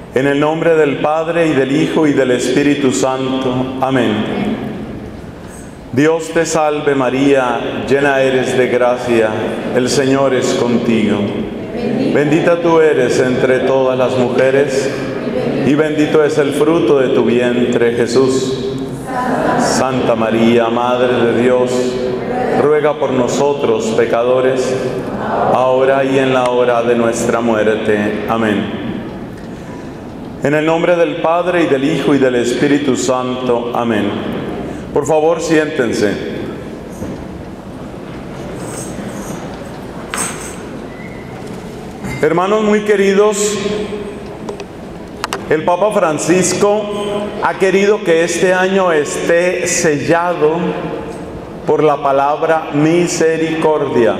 En el nombre del Padre, y del Hijo, y del Espíritu Santo. Amén. Dios te salve María, llena eres de gracia, el Señor es contigo. Bendita tú eres entre todas las mujeres, y bendito es el fruto de tu vientre, Jesús. Santa María, Madre de Dios, ruega por nosotros pecadores, ahora y en la hora de nuestra muerte. Amén. En el nombre del Padre, y del Hijo, y del Espíritu Santo. Amén. Por favor, siéntense. Hermanos muy queridos, el Papa Francisco ha querido que este año esté sellado por la palabra misericordia.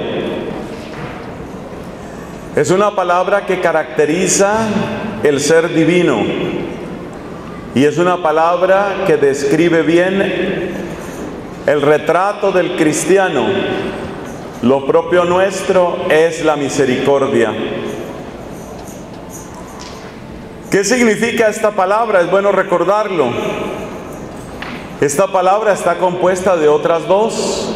Es una palabra que caracteriza el ser divino y es una palabra que describe bien el retrato del cristiano. Lo propio nuestro es la misericordia. ¿Qué significa esta palabra? Es bueno recordarlo. Esta palabra está compuesta de otras dos.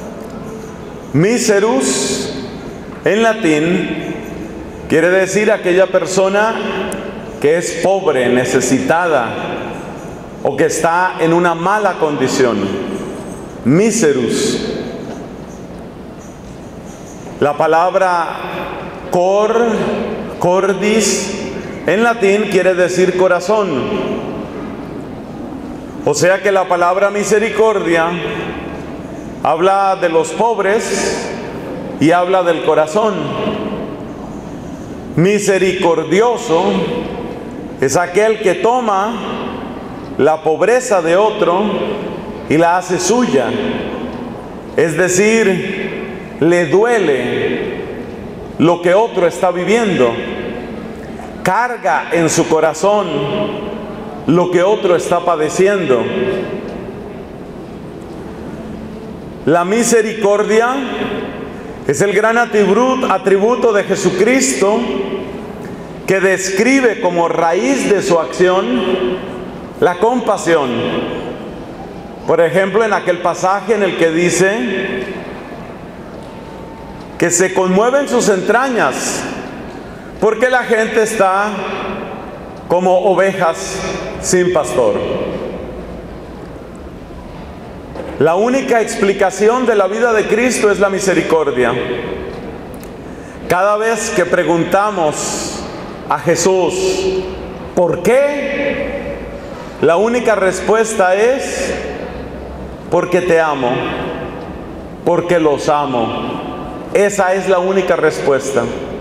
Miserus, en latín, quiere decir aquella persona que es pobre, necesitada, o que está en una mala condición. Miserus. La palabra cordis, en latín quiere decir corazón. O sea que la palabra misericordia habla de los pobres y habla del corazón. Misericordioso es aquel que toma la pobreza de otro y la hace suya. Es decir, le duele lo que otro está viviendo. Carga en su corazón lo que otro está padeciendo. La misericordia es el gran atributo de Jesucristo, que describe como raíz de su acción la compasión. Por ejemplo, en aquel pasaje en el que dice que se conmueven sus entrañas porque la gente está como ovejas sin pastor. La única explicación de la vida de Cristo es la misericordia. Cada vez que preguntamos a Jesús, ¿por qué? La única respuesta es, porque te amo, porque los amo. Esa es la única respuesta.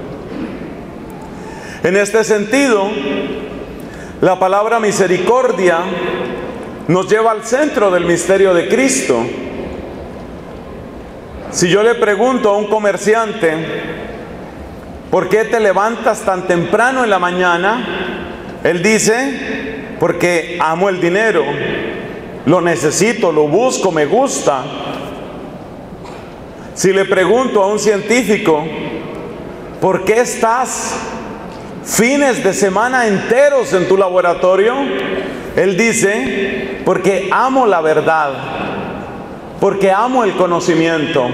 En este sentido, la palabra misericordia nos lleva al centro del misterio de Cristo. Si yo le pregunto a un comerciante, ¿por qué te levantas tan temprano en la mañana? Él dice, porque amo el dinero, lo necesito, lo busco, me gusta. Si le pregunto a un científico, ¿por qué estás fines de semana enteros en tu laboratorio? Él dice, porque amo la verdad, porque amo el conocimiento.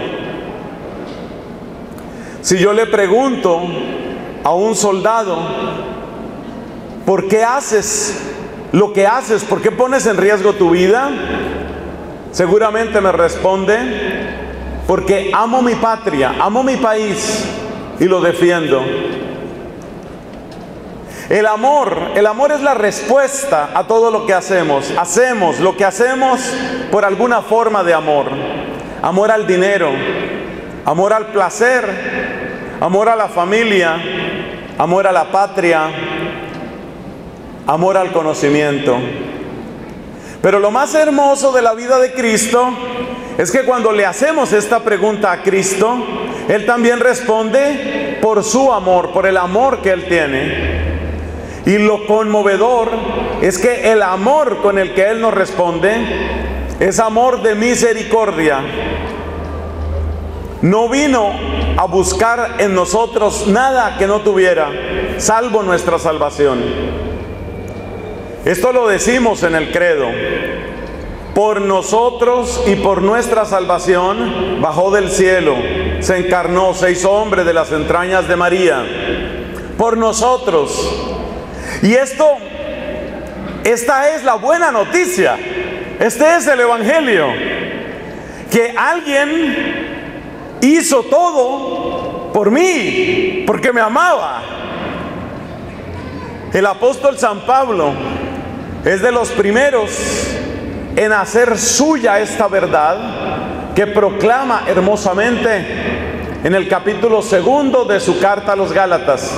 Si yo le pregunto a un soldado, ¿por qué haces lo que haces? ¿Por qué pones en riesgo tu vida? Seguramente me responde, porque amo mi patria, amo mi país y lo defiendo. El amor es la respuesta a todo lo que hacemos. Hacemos lo que hacemos por alguna forma de amor. Amor al dinero, amor al placer, amor a la familia, amor a la patria, amor al conocimiento. Pero lo más hermoso de la vida de Cristo es que cuando le hacemos esta pregunta a Cristo, Él también responde por su amor, por el amor que Él tiene. Y lo conmovedor es que el amor con el que Él nos responde es amor de misericordia. No vino a buscar en nosotros nada que no tuviera, salvo nuestra salvación. Esto lo decimos en el credo. Por nosotros y por nuestra salvación bajó del cielo, se encarnó, se hizo hombre de las entrañas de María. Por nosotros. Y esta es la buena noticia. Este es el Evangelio. Que alguien hizo todo por mí, porque me amaba. El apóstol San Pablo es de los primeros en hacer suya esta verdad que proclama hermosamente en el capítulo 2 de su carta a los Gálatas.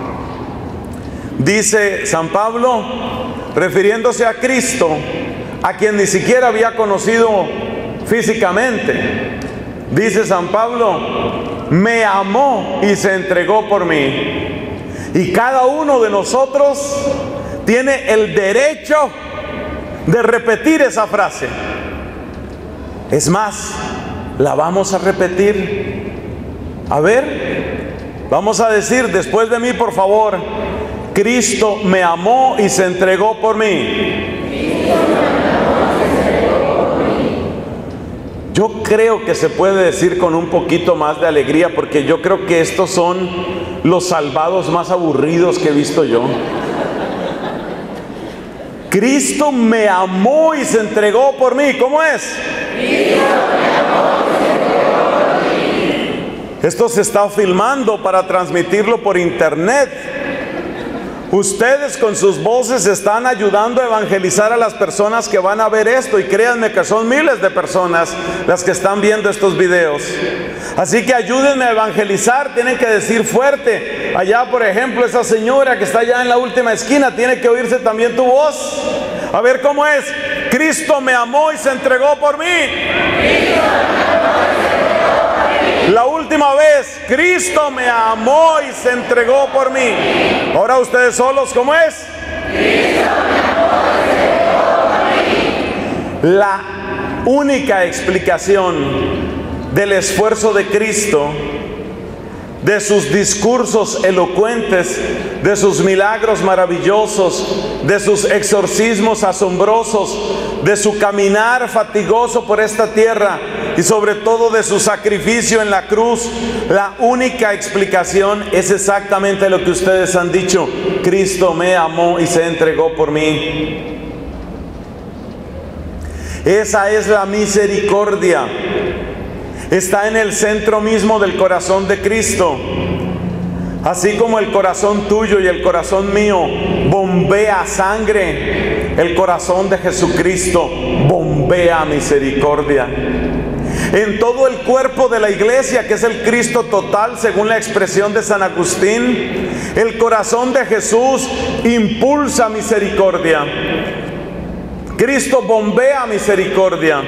Dice San Pablo, refiriéndose a Cristo, a quien ni siquiera había conocido físicamente, dice San Pablo, me amó y se entregó por mí. Y cada uno de nosotros tiene el derecho de repetir esa frase. Es más, la vamos a repetir. A ver, vamos a decir después de mí, por favor: Cristo me amó y se entregó por mí. Yo creo que se puede decir con un poquito más de alegría, porque yo creo que estos son los salvados más aburridos que he visto yo. Cristo me amó y se entregó por mí. ¿Cómo es? Cristo me amó y se entregó por mí. Esto se está filmando para transmitirlo por internet. Ustedes con sus voces están ayudando a evangelizar a las personas que van a ver esto, y créanme que son miles de personas las que están viendo estos videos. Así que ayúdenme a evangelizar. Tienen que decir fuerte. Allá, por ejemplo, esa señora que está allá en la última esquina, tiene que oírse también tu voz. A ver cómo es. Cristo me amó y se entregó por mí. La última vez, Cristo me amó y se entregó por mí. Ahora ustedes solos, ¿cómo es? Cristo me amó y se entregó por mí. La única explicación del esfuerzo de Cristo, de sus discursos elocuentes, de sus milagros maravillosos, de sus exorcismos asombrosos, de su caminar fatigoso por esta tierra y sobre todo de su sacrificio en la cruz, la única explicación es exactamente lo que ustedes han dicho: Cristo me amó y se entregó por mí. Esa es la misericordia. Está en el centro mismo del corazón de Cristo. Así como el corazón tuyo y el corazón mío bombea sangre, el corazón de Jesucristo bombea misericordia. En todo el cuerpo de la iglesia, que es el Cristo total, según la expresión de San Agustín, el corazón de Jesús impulsa misericordia. Cristo bombea misericordia.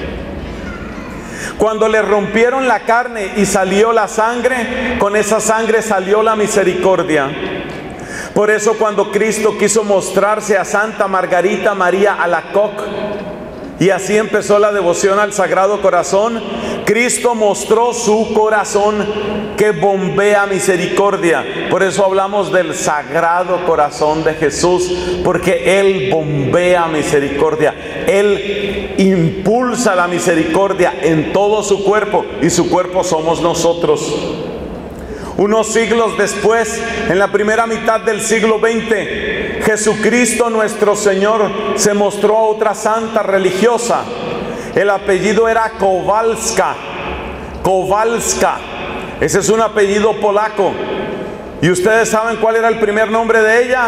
Cuando le rompieron la carne y salió la sangre, con esa sangre salió la misericordia. Por eso cuando Cristo quiso mostrarse a Santa Margarita María Alacoque, y así empezó la devoción al Sagrado Corazón, Cristo mostró su corazón que bombea misericordia. Por eso hablamos del Sagrado Corazón de Jesús, porque Él bombea misericordia. Él impulsa la misericordia en todo su cuerpo, y su cuerpo somos nosotros. Unos siglos después, en la primera mitad del siglo XX, Jesucristo nuestro Señor se mostró a otra santa religiosa. El apellido era Kowalska. Kowalska. Ese es un apellido polaco. ¿Y ustedes saben cuál era el primer nombre de ella?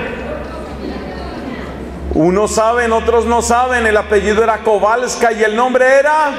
Unos saben, otros no saben. El apellido era Kowalska y el nombre era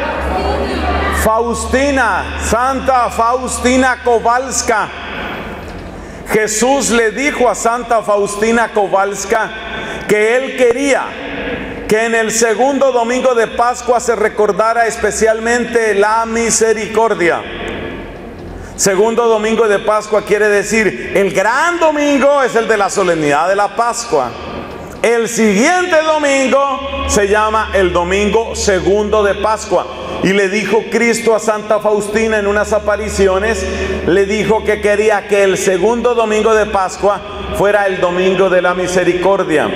Faustina. Santa Faustina Kowalska. Jesús le dijo a Santa Faustina Kowalska que Él quería que en el segundo domingo de Pascua se recordara especialmente la misericordia. Segundo domingo de Pascua quiere decir, el gran domingo es el de la solemnidad de la Pascua. El siguiente domingo se llama el domingo segundo de Pascua. Y le dijo Cristo a Santa Faustina en unas apariciones, le dijo que quería que el segundo domingo de Pascua fuera el domingo de la misericordia.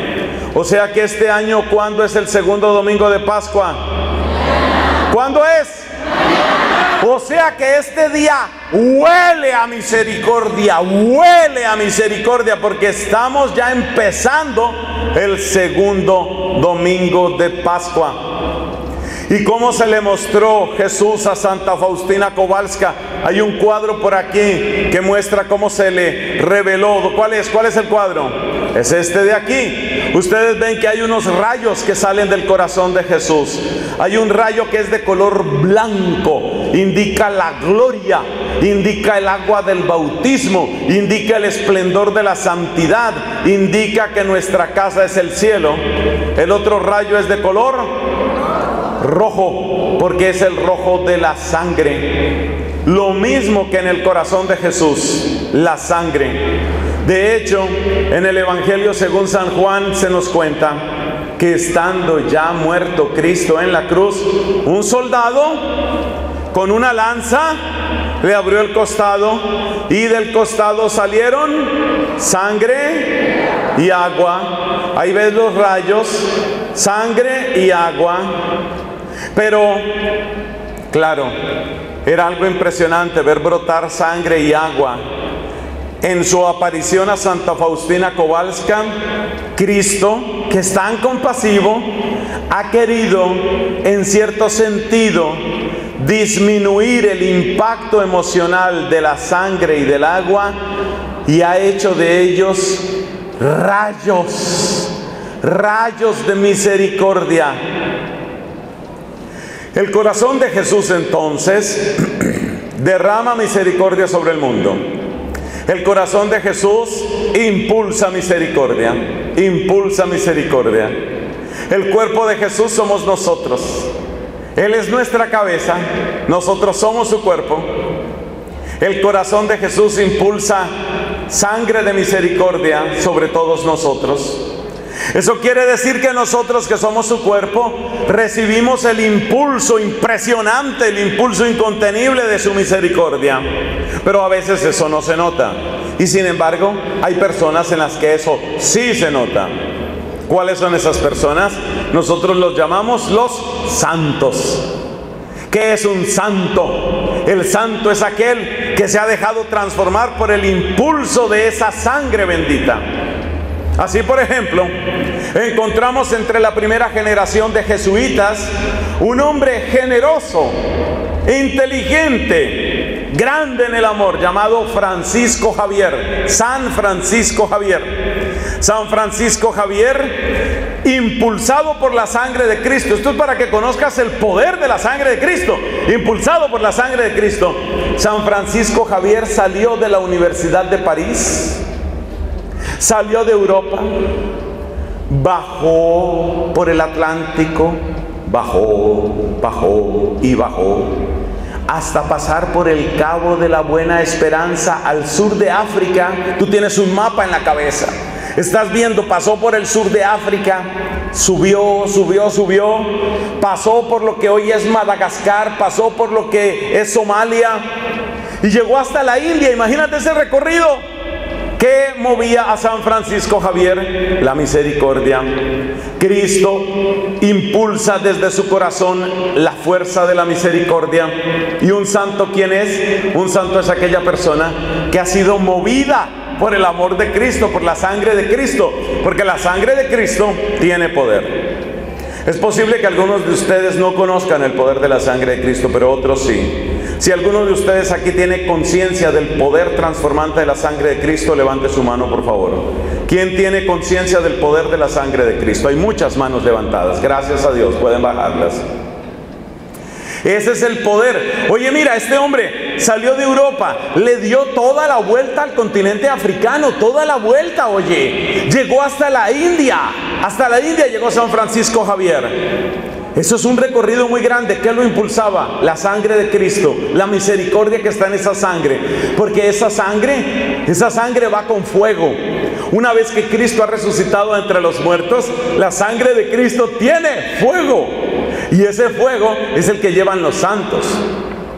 O sea que este año, ¿cuándo es el segundo domingo de Pascua? ¿Cuándo es? O sea que este día huele a misericordia, porque estamos ya empezando el segundo domingo de Pascua. ¿Y cómo se le mostró Jesús a Santa Faustina Kowalska? Hay un cuadro por aquí que muestra cómo se le reveló. ¿Cuál es? ¿Cuál es el cuadro? Es este de aquí. Ustedes ven que hay unos rayos que salen del corazón de Jesús. Hay un rayo que es de color blanco, indica la gloria, indica el agua del bautismo, indica el esplendor de la santidad, indica que nuestra casa es el cielo. El otro rayo es de color rojo, porque es el rojo de la sangre. Lo mismo que en el corazón de Jesús, la sangre. De hecho, en el Evangelio según San Juan se nos cuenta que estando ya muerto Cristo en la cruz, un soldado con una lanza le abrió el costado, y del costado salieron sangre y agua. Ahí ves los rayos, sangre y agua. Pero, claro, era algo impresionante ver brotar sangre y agua. En su aparición a Santa Faustina Kowalska, Cristo, que es tan compasivo, ha querido, en cierto sentido, disminuir el impacto emocional de la sangre y del agua, y ha hecho de ellos rayos de misericordia. El corazón de Jesús entonces derrama misericordia sobre el mundo. El corazón de Jesús impulsa misericordia, impulsa misericordia. El cuerpo de Jesús somos nosotros. Él es nuestra cabeza, nosotros somos su cuerpo. El corazón de Jesús impulsa sangre de misericordia sobre todos nosotros. Eso quiere decir que nosotros, que somos su cuerpo, recibimos el impulso impresionante, el impulso incontenible de su misericordia. Pero a veces eso no se nota. Y sin embargo, hay personas en las que eso sí se nota. ¿Cuáles son esas personas? Nosotros los llamamos los santos. ¿Qué es un santo? El santo es aquel que se ha dejado transformar por el impulso de esa sangre bendita. Así, por ejemplo, encontramos entre la primera generación de jesuitas un hombre generoso, inteligente, grande en el amor, llamado Francisco Javier, San Francisco Javier. San Francisco Javier, impulsado por la sangre de Cristo. Esto es para que conozcas el poder de la sangre de Cristo. Impulsado por la sangre de Cristo, San Francisco Javier salió de la Universidad de París, salió de Europa, bajó por el Atlántico, bajó hasta pasar por el Cabo de la Buena Esperanza al sur de África. Tú tienes un mapa en la cabeza, estás viendo, pasó por el sur de África, subió, pasó por lo que hoy es Madagascar, pasó por lo que es Somalia y llegó hasta la India. Imagínate ese recorrido. ¿Qué movía a San Francisco Javier? La misericordia. Cristo impulsa desde su corazón la fuerza de la misericordia. ¿Y un santo quién es? Un santo es aquella persona que ha sido movida por el amor de Cristo, por la sangre de Cristo, porque la sangre de Cristo tiene poder. Es posible que algunos de ustedes no conozcan el poder de la sangre de Cristo, pero otros sí. Si alguno de ustedes aquí tiene conciencia del poder transformante de la sangre de Cristo, levante su mano, por favor. ¿Quién tiene conciencia del poder de la sangre de Cristo? Hay muchas manos levantadas, gracias a Dios, pueden bajarlas. Ese es el poder. Oye, mira, este hombre salió de Europa, le dio toda la vuelta al continente africano, toda la vuelta, oye. Llegó hasta la India llegó San Francisco Javier. Eso es un recorrido muy grande. ¿Qué lo impulsaba? La sangre de Cristo, la misericordia que está en esa sangre. Porque esa sangre va con fuego. Una vez que Cristo ha resucitado entre los muertos, la sangre de Cristo tiene fuego. Y ese fuego es el que llevan los santos.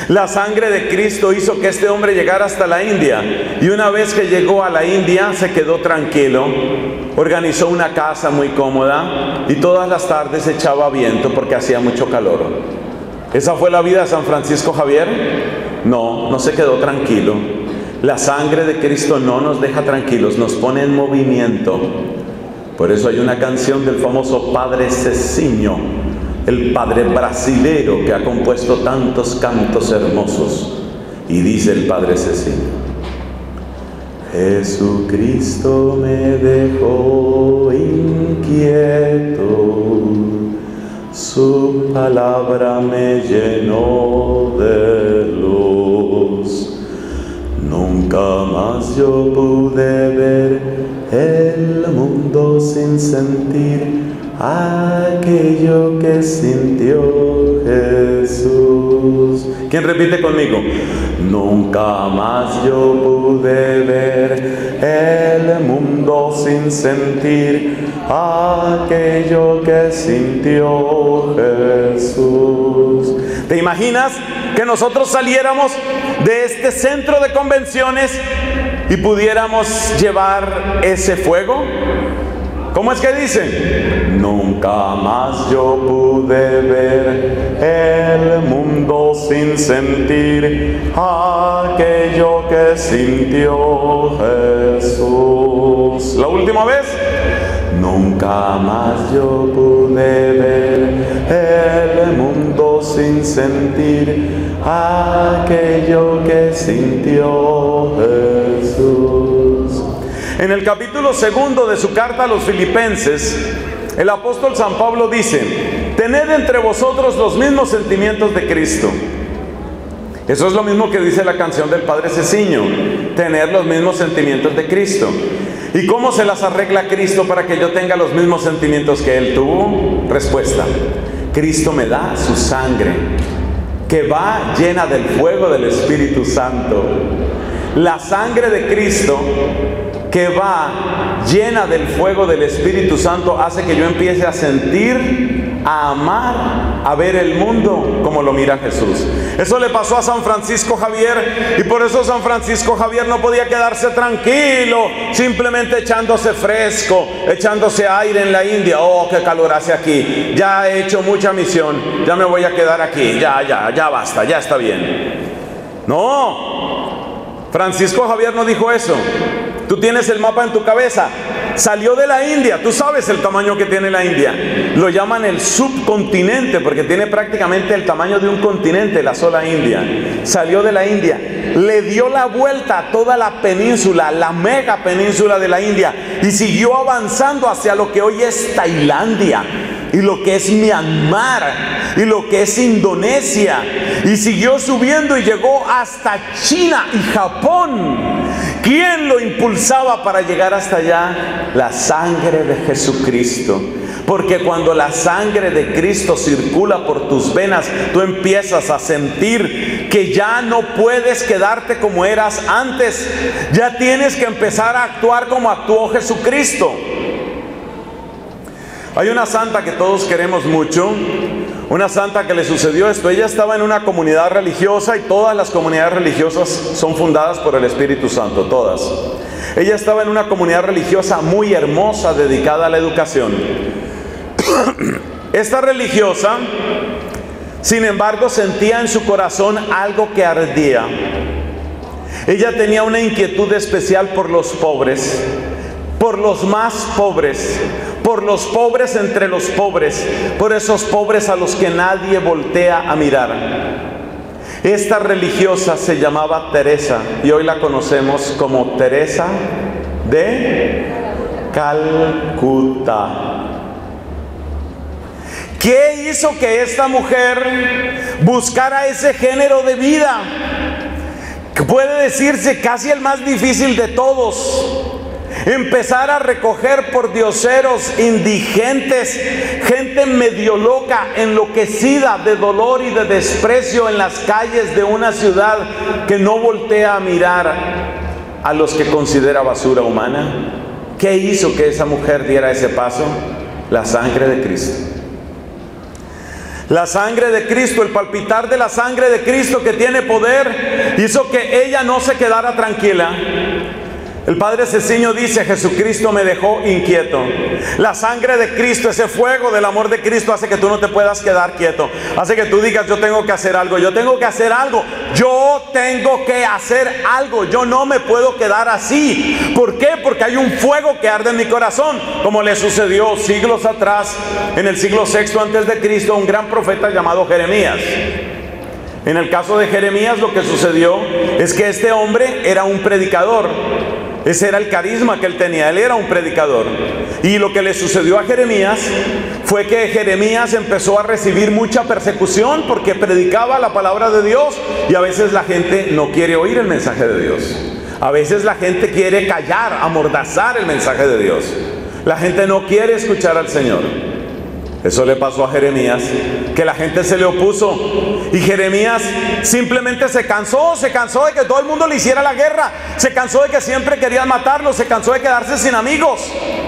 La sangre de Cristo hizo que este hombre llegara hasta la India. Y una vez que llegó a la India, se quedó tranquilo. Organizó una casa muy cómoda y todas las tardes echaba viento porque hacía mucho calor. ¿Esa fue la vida de San Francisco Javier? No, no se quedó tranquilo. La sangre de Cristo no nos deja tranquilos, nos pone en movimiento. Por eso hay una canción del famoso Padre Cecinho, el padre brasilero que ha compuesto tantos cantos hermosos. Y dice el Padre Cecinho: Jesucristo me dejó inquieto, su palabra me llenó de luz. Nunca más yo pude ver el mundo sin sentir aquello que sintió Jesús. ¿Quién repite conmigo? Nunca más yo pude ver el mundo sin sentir aquello que sintió Jesús. ¿Te imaginas que nosotros saliéramos de este centro de convenciones y pudiéramos llevar ese fuego? ¿Cómo es que dicen? Nunca más yo pude ver el mundo sin sentir aquello que sintió Jesús. La última vez. Nunca más yo pude ver el mundo sin sentir aquello que sintió Jesús. En el capítulo 2 de su carta a los Filipenses, el apóstol San Pablo dice: tened entre vosotros los mismos sentimientos de Cristo. Eso es lo mismo que dice la canción del Padre Cecinho, tener los mismos sentimientos de Cristo. ¿Y cómo se las arregla Cristo para que yo tenga los mismos sentimientos que Él tuvo? Respuesta: Cristo me da su sangre, que va llena del fuego del Espíritu Santo. La sangre de Cristo, que va llena del fuego del Espíritu Santo, hace que yo empiece a sentir, a amar, a ver el mundo como lo mira Jesús. Eso le pasó a San Francisco Javier, y por eso San Francisco Javier no podía quedarse tranquilo simplemente echándose fresco, echándose aire en la India. Oh, qué calor hace aquí, ya he hecho mucha misión, ya me voy a quedar aquí, ya basta, ya está bien. No, Francisco Javier no dijo eso. Tú tienes el mapa en tu cabeza. Salió de la India, tú sabes el tamaño que tiene la India. Lo llaman el subcontinente porque tiene prácticamente el tamaño de un continente, la sola India. Salió de la India, le dio la vuelta a toda la península, la mega península de la India, y siguió avanzando hacia lo que hoy es Tailandia, y lo que es Myanmar, y lo que es Indonesia, y siguió subiendo y llegó hasta China y Japón. ¿Quién lo impulsaba para llegar hasta allá? La sangre de Jesucristo. Porque cuando la sangre de Cristo circula por tus venas, tú empiezas a sentir que ya no puedes quedarte como eras antes. Ya tienes que empezar a actuar como actuó Jesucristo. Hay una santa que todos queremos mucho, una santa que le sucedió esto. Ella estaba en una comunidad religiosa, y todas las comunidades religiosas son fundadas por el Espíritu Santo, todas. Ella estaba en una comunidad religiosa muy hermosa dedicada a la educación. Esta religiosa, sin embargo, sentía en su corazón algo que ardía. Ella tenía una inquietud especial por los pobres, por los más pobres, por los pobres entre los pobres, por esos pobres a los que nadie voltea a mirar. Esta religiosa se llamaba Teresa, y hoy la conocemos como Teresa de Calcuta. ¿Qué hizo que esta mujer buscara ese género de vida, que puede decirse casi el más difícil de todos? Empezar a recoger por dioseros, indigentes, gente medio loca, enloquecida de dolor y de desprecio en las calles de una ciudad que no voltea a mirar a los que considera basura humana. ¿Qué hizo que esa mujer diera ese paso? La sangre de Cristo. La sangre de Cristo, el palpitar de la sangre de Cristo que tiene poder, hizo que ella no se quedara tranquila. El Padre Ceciño dice: Jesucristo me dejó inquieto. La sangre de Cristo, ese fuego del amor de Cristo, hace que tú no te puedas quedar quieto. Hace que tú digas: yo tengo que hacer algo, yo tengo que hacer algo, yo tengo que hacer algo, yo no me puedo quedar así. ¿Por qué? Porque hay un fuego que arde en mi corazón, como le sucedió siglos atrás, en el siglo VI antes de Cristo, a un gran profeta llamado Jeremías. En el caso de Jeremías, lo que sucedió es que este hombre era un predicador. Ese era el carisma que él tenía, él era un predicador. Y lo que le sucedió a Jeremías fue que Jeremías empezó a recibir mucha persecución porque predicaba la palabra de Dios, y a veces la gente no quiere oír el mensaje de Dios. A veces la gente quiere callar, amordazar el mensaje de Dios. La gente no quiere escuchar al Señor. Eso le pasó a Jeremías, que la gente se le opuso, y Jeremías simplemente se cansó de que todo el mundo le hiciera la guerra, se cansó de que siempre querían matarlo, se cansó de quedarse sin amigos.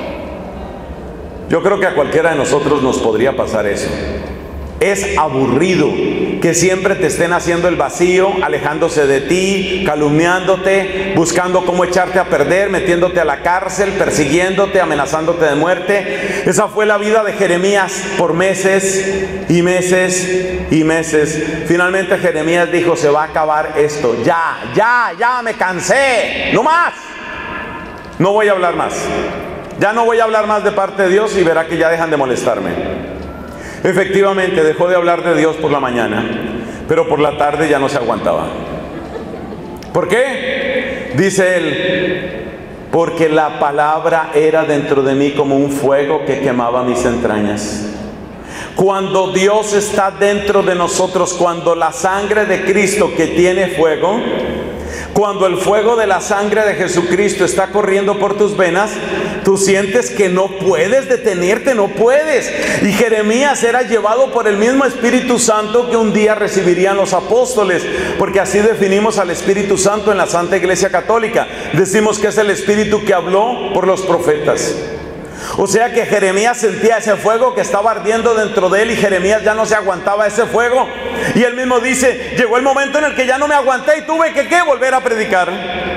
Yo creo que a cualquiera de nosotros nos podría pasar eso. Es aburrido que siempre te estén haciendo el vacío, alejándose de ti, calumniándote, buscando cómo echarte a perder, metiéndote a la cárcel, persiguiéndote, amenazándote de muerte. Esa fue la vida de Jeremías por meses y meses y meses. Finalmente Jeremías dijo: se va a acabar esto, ya me cansé, no más, no voy a hablar más, ya no voy a hablar más de parte de Dios, y verá que ya dejan de molestarme. Efectivamente, dejó de hablar de Dios por la mañana, pero por la tarde ya no se aguantaba. ¿Por qué? Dice él: porque la palabra era dentro de mí como un fuego que quemaba mis entrañas. Cuando Dios está dentro de nosotros, cuando la sangre de Cristo, que tiene fuego, cuando el fuego de la sangre de Jesucristo está corriendo por tus venas, tú sientes que no puedes detenerte, no puedes. Y Jeremías era llevado por el mismo Espíritu Santo que un día recibirían los apóstoles, porque así definimos al Espíritu Santo en la Santa Iglesia Católica. Decimos que es el Espíritu que habló por los profetas. O sea que Jeremías sentía ese fuego que estaba ardiendo dentro de él, y Jeremías ya no se aguantaba ese fuego. Y él mismo dice: llegó el momento en el que ya no me aguanté y tuve que volver a predicar.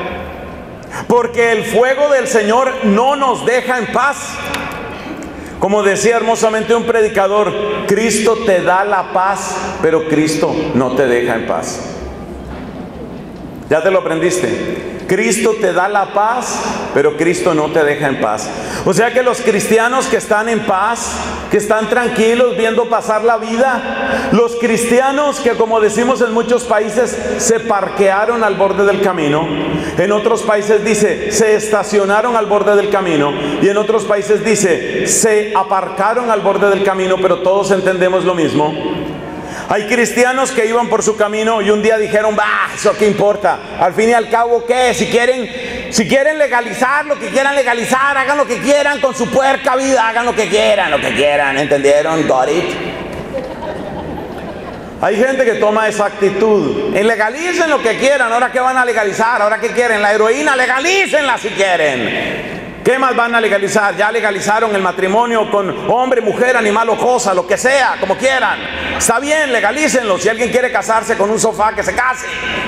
Porque el fuego del Señor no nos deja en paz. Como decía hermosamente un predicador: Cristo te da la paz, pero Cristo no te deja en paz. ¿Ya te lo aprendiste? Cristo te da la paz, pero Cristo no te deja en paz. O sea que los cristianos que están en paz, que están tranquilos viendo pasar la vida, los cristianos que, como decimos en muchos países, se parquearon al borde del camino, en otros países dice se estacionaron al borde del camino, y en otros países dice se aparcaron al borde del camino, pero todos entendemos lo mismo. Hay cristianos que iban por su camino y un día dijeron: bah, ¿eso qué importa? Al fin y al cabo, ¿qué? Si quieren legalizar lo que quieran legalizar, hagan lo que quieran con su puerca vida, hagan lo que quieran, ¿entendieron? Got it. Hay gente que toma esa actitud: legalicen lo que quieran. ¿Ahora qué van a legalizar? ¿Ahora qué quieren? La heroína, legalícenla si quieren. ¿Qué más van a legalizar? Ya legalizaron el matrimonio con hombre, mujer, animal o cosa, lo que sea, como quieran. Está bien, legalícenlo. Si alguien quiere casarse con un sofá, que se case.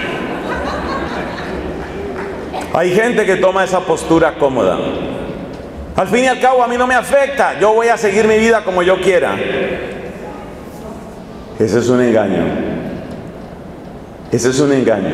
Hay gente que toma esa postura cómoda. Al fin y al cabo, a mí no me afecta, yo voy a seguir mi vida como yo quiera. Ese es un engaño. Ese es un engaño.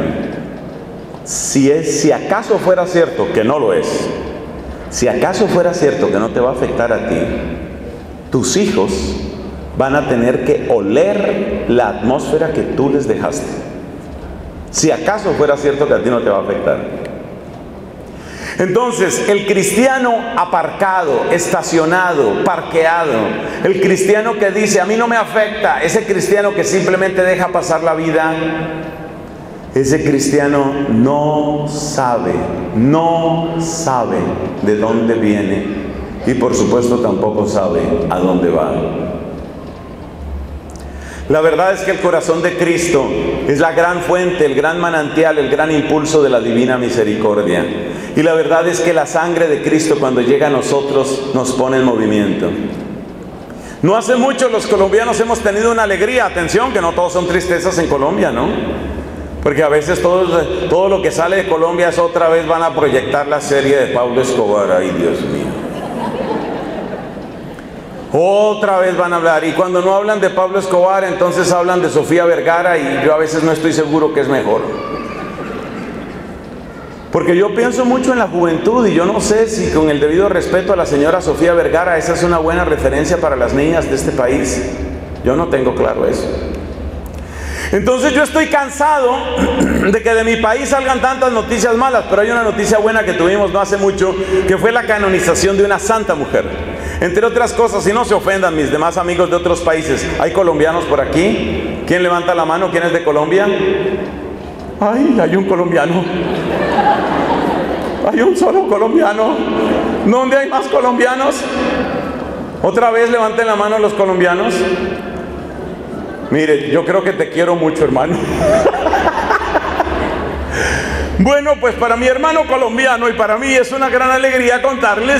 Si acaso fuera cierto, que no lo es, si acaso fuera cierto que no te va a afectar a ti, tus hijos van a tener que oler la atmósfera que tú les dejaste. Si acaso fuera cierto que a ti no te va a afectar. Entonces, el cristiano aparcado, estacionado, parqueado, el cristiano que dice: a mí no me afecta, ese cristiano que simplemente deja pasar la vida, ese cristiano no sabe de dónde viene, y por supuesto tampoco sabe a dónde va. La verdad es que el corazón de Cristo es la gran fuente, el gran manantial, el gran impulso de la divina misericordia. Y la verdad es que la sangre de Cristo, cuando llega a nosotros, nos pone en movimiento. No hace mucho los colombianos hemos tenido una alegría. Atención, que no todos son tristezas en Colombia, ¿no? Porque a veces todo lo que sale de Colombia es otra vez van a proyectar la serie de Pablo Escobar. Ay, Dios mío. Otra vez van a hablar. Y cuando no hablan de Pablo Escobar, entonces hablan de Sofía Vergara, y yo a veces no estoy seguro que es mejor. Porque yo pienso mucho en la juventud, y yo no sé si, con el debido respeto a la señora Sofía Vergara, esa es una buena referencia para las niñas de este país. Yo no tengo claro eso. Entonces yo estoy cansado de que de mi país salgan tantas noticias malas, pero hay una noticia buena que tuvimos no hace mucho, que fue la canonización de una santa mujer. Entre otras cosas, y no se ofendan mis demás amigos de otros países, ¿hay colombianos por aquí? ¿Quién levanta la mano? ¿Quién es de Colombia? Ay, hay un colombiano. Hay un solo colombiano. ¿Dónde hay más colombianos? Otra vez levanten la mano los colombianos. Mire, yo creo que te quiero mucho, hermano. Bueno, pues para mi hermano colombiano y para mí es una gran alegría contarles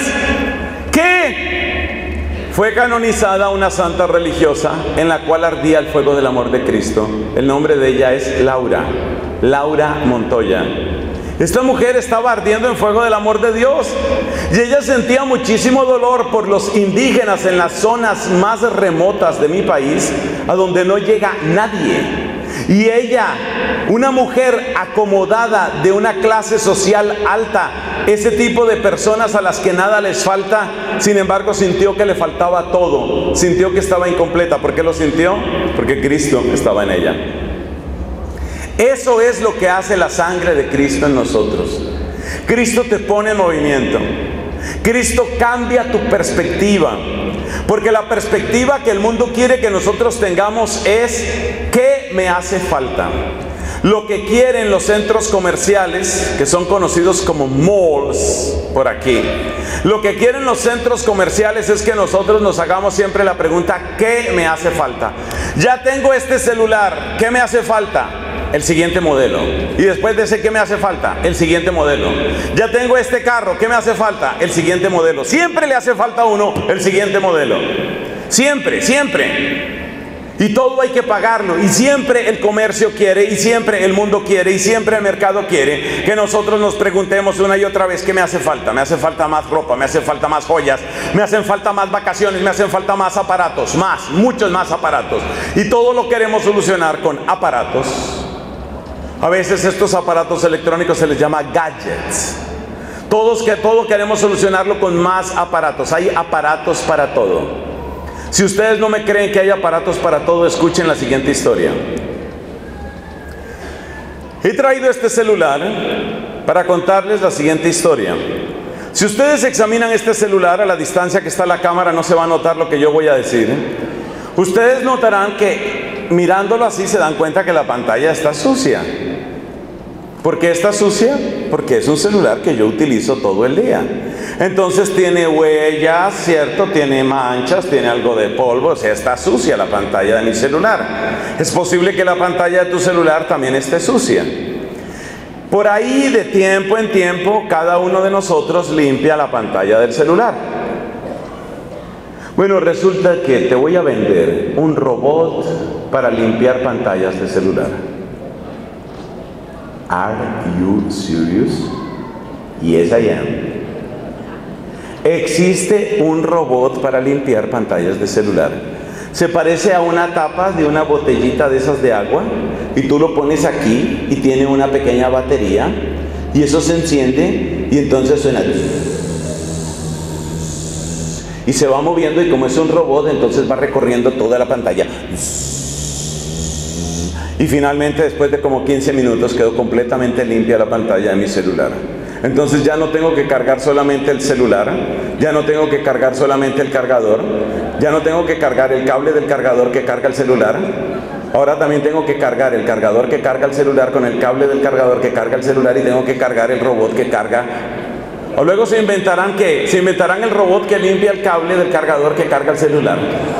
que fue canonizada una santa religiosa en la cual ardía el fuego del amor de Cristo. El nombre de ella es Laura Montoya. Esta mujer estaba ardiendo en fuego del amor de Dios, y ella sentía muchísimo dolor por los indígenas en las zonas más remotas de mi país, a donde no llega nadie. Y ella, una mujer acomodada de una clase social alta, ese tipo de personas a las que nada les falta, sin embargo sintió que le faltaba todo, sintió que estaba incompleta. ¿Por qué lo sintió? Porque Cristo estaba en ella. Eso es lo que hace la sangre de Cristo en nosotros. Cristo te pone en movimiento. Cristo cambia tu perspectiva. Porque la perspectiva que el mundo quiere que nosotros tengamos es: ¿qué me hace falta? Lo que quieren los centros comerciales, que son conocidos como malls por aquí, lo que quieren los centros comerciales es que nosotros nos hagamos siempre la pregunta: ¿qué me hace falta? Ya tengo este celular, ¿qué me hace falta? El siguiente modelo. Y después de ese, ¿qué me hace falta? El siguiente modelo. Ya tengo este carro, ¿qué me hace falta? El siguiente modelo. Siempre le hace falta a uno el siguiente modelo. Siempre, siempre. Y todo hay que pagarlo. Y siempre el comercio quiere, y siempre el mundo quiere, y siempre el mercado quiere que nosotros nos preguntemos una y otra vez: ¿qué me hace falta? Me hace falta más ropa, me hace falta más joyas, me hacen falta más vacaciones, me hacen falta más aparatos, muchos más aparatos. Y todo lo queremos solucionar con aparatos. A veces estos aparatos electrónicos se les llama gadgets. Todo queremos solucionarlo con más aparatos. Hay aparatos para todo. Si ustedes no me creen que hay aparatos para todo, escuchen la siguiente historia. He traído este celular para contarles la siguiente historia. Si ustedes examinan este celular a la distancia que está la cámara, no se va a notar lo que yo voy a decir. Ustedes notarán que mirándolo así se dan cuenta que la pantalla está sucia. ¿Por qué está sucia? Porque es un celular que yo utilizo todo el día. Entonces tiene huellas, ¿cierto? Tiene manchas, tiene algo de polvo, o sea, está sucia la pantalla de mi celular. Es posible que la pantalla de tu celular también esté sucia. Por ahí, de tiempo en tiempo, cada uno de nosotros limpia la pantalla del celular. Bueno, resulta que te voy a vender un robot para limpiar pantallas de celular. Are you serious? Yes, I am. Existe un robot para limpiar pantallas de celular. Se parece a una tapa de una botellita de esas de agua, y tú lo pones aquí y tiene una pequeña batería, y eso se enciende y entonces suena y se va moviendo, y como es un robot, entonces va recorriendo toda la pantalla. Y finalmente, después de como 15 minutos, quedó completamente limpia la pantalla de mi celular. Entonces ya no tengo que cargar solamente el celular, ya no tengo que cargar solamente el cargador, ya no tengo que cargar el cable del cargador que carga el celular. Ahora también tengo que cargar el cargador que carga el celular con el cable del cargador que carga el celular, y tengo que cargar el robot que carga. O luego se inventarán el robot que limpia el cable del cargador que carga el celular.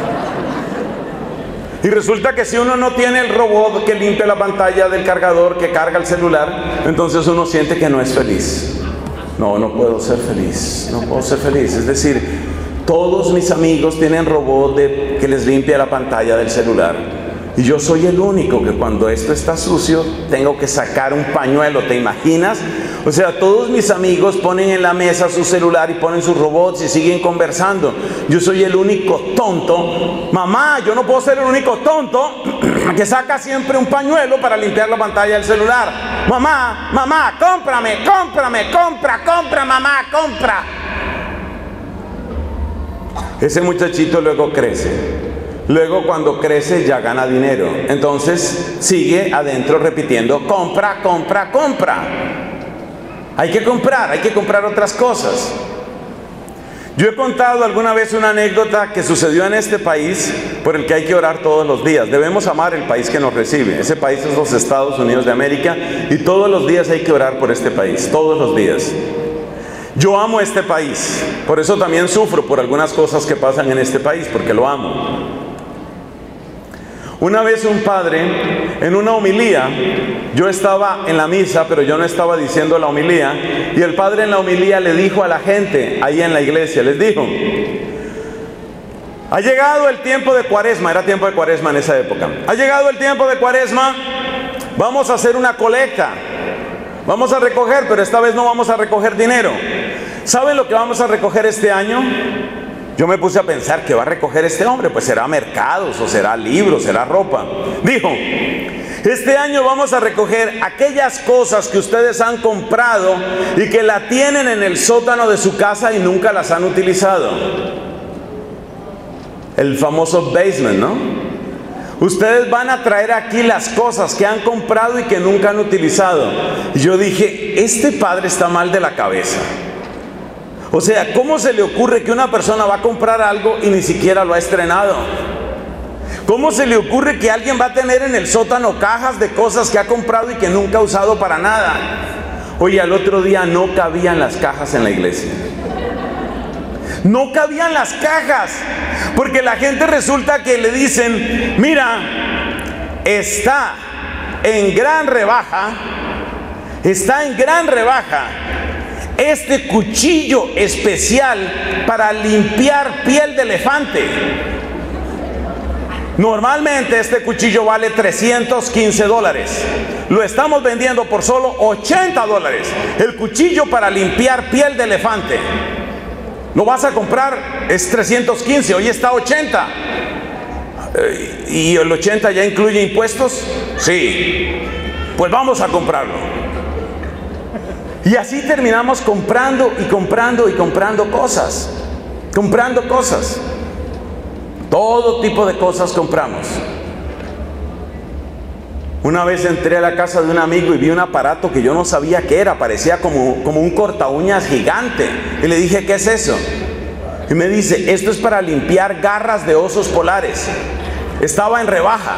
Y resulta que si uno no tiene el robot que limpia la pantalla del cargador que carga el celular, entonces uno siente que no es feliz. No puedo ser feliz, no puedo ser feliz. Es decir, Todos mis amigos tienen robot que les limpia la pantalla del celular. Y yo soy el único que cuando esto está sucio tengo que sacar un pañuelo, ¿te imaginas? O sea, todos mis amigos ponen en la mesa su celular y ponen sus robots y siguen conversando. Yo soy el único tonto. Mamá, yo no puedo ser el único tonto que saca siempre un pañuelo para limpiar la pantalla del celular. Mamá, mamá, cómprame, compra, mamá, compra. Ese muchachito luego crece. Luego cuando crece ya gana dinero. Entonces sigue adentro repitiendo, compra, compra, compra. Hay que comprar otras cosas. Yo he contado alguna vez una anécdota que sucedió en este país por el que hay que orar todos los días. Debemos amar el país que nos recibe. Ese país es los Estados Unidos de América y todos los días hay que orar por este país, todos los días. Yo amo este país, por eso también sufro por algunas cosas que pasan en este país, porque lo amo. Una vez un padre, en una homilía, yo estaba en la misa, pero yo no estaba diciendo la homilía, y el padre en la homilía le dijo a la gente ahí en la iglesia, les dijo, ha llegado el tiempo de Cuaresma, era tiempo de Cuaresma en esa época, ha llegado el tiempo de Cuaresma, vamos a hacer una colecta, vamos a recoger, pero esta vez no vamos a recoger dinero. ¿Saben lo que vamos a recoger este año? Yo me puse a pensar, ¿qué va a recoger este hombre? Pues será mercados, o será libros, será ropa. Dijo, este año vamos a recoger aquellas cosas que ustedes han comprado y que la tienen en el sótano de su casa y nunca las han utilizado. El famoso basement, ¿no? Ustedes van a traer aquí las cosas que han comprado y que nunca han utilizado. Y yo dije, este padre está mal de la cabeza. O sea, ¿cómo se le ocurre que una persona va a comprar algo y ni siquiera lo ha estrenado? ¿Cómo se le ocurre que alguien va a tener en el sótano cajas de cosas que ha comprado y que nunca ha usado para nada? Oye, al otro día no cabían las cajas en la iglesia. No cabían las cajas, porque la gente resulta que le dicen, mira, está en gran rebaja este cuchillo especial para limpiar piel de elefante. Normalmente este cuchillo vale $315. Lo estamos vendiendo por solo $80. El cuchillo para limpiar piel de elefante. Lo vas a comprar, es 315, hoy está 80. ¿Y el 80 ya incluye impuestos? Sí. Pues vamos a comprarlo. Y así terminamos comprando y comprando y comprando cosas. Comprando cosas. Todo tipo de cosas compramos. Una vez entré a la casa de un amigo y vi un aparato que yo no sabía qué era. Parecía como un corta uñas gigante. Y le dije, ¿qué es eso? Y me dice, esto es para limpiar garras de osos polares. Estaba en rebaja.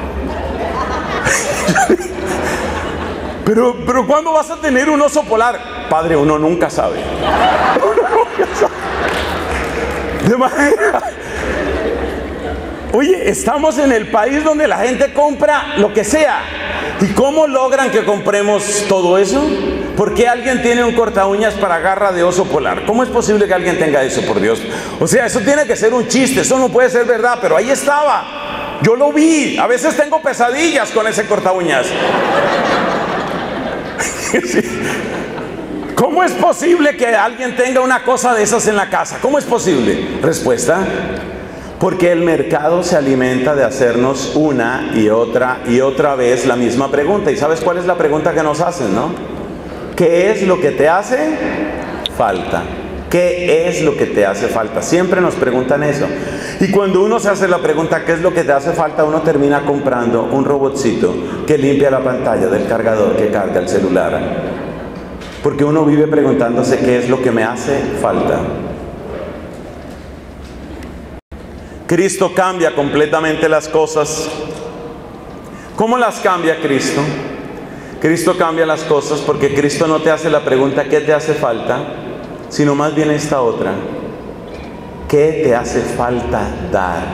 Pero ¿cuándo vas a tener un oso polar? Padre, uno nunca sabe. Uno nunca sabe. De manera... Oye, estamos en el país donde la gente compra lo que sea. ¿Y cómo logran que compremos todo eso? ¿Por qué alguien tiene un corta uñas para garra de oso polar? ¿Cómo es posible que alguien tenga eso, por Dios? O sea, eso tiene que ser un chiste, eso no puede ser verdad, pero ahí estaba. Yo lo vi, a veces tengo pesadillas con ese corta uñas. ¿Cómo es posible que alguien tenga una cosa de esas en la casa? ¿Cómo es posible? Respuesta, porque el mercado se alimenta de hacernos una y otra vez la misma pregunta. ¿Y sabes cuál es la pregunta que nos hacen, no? ¿Qué es lo que te hace falta? ¿Qué es lo que te hace falta? Siempre nos preguntan eso. Y cuando uno se hace la pregunta, ¿qué es lo que te hace falta? Uno termina comprando un robotcito que limpia la pantalla del cargador que carga el celular. Porque uno vive preguntándose, ¿qué es lo que me hace falta? Cristo cambia completamente las cosas. ¿Cómo las cambia Cristo? Cristo cambia las cosas porque Cristo no te hace la pregunta, ¿qué te hace falta? Sino más bien esta otra, ¿qué te hace falta dar?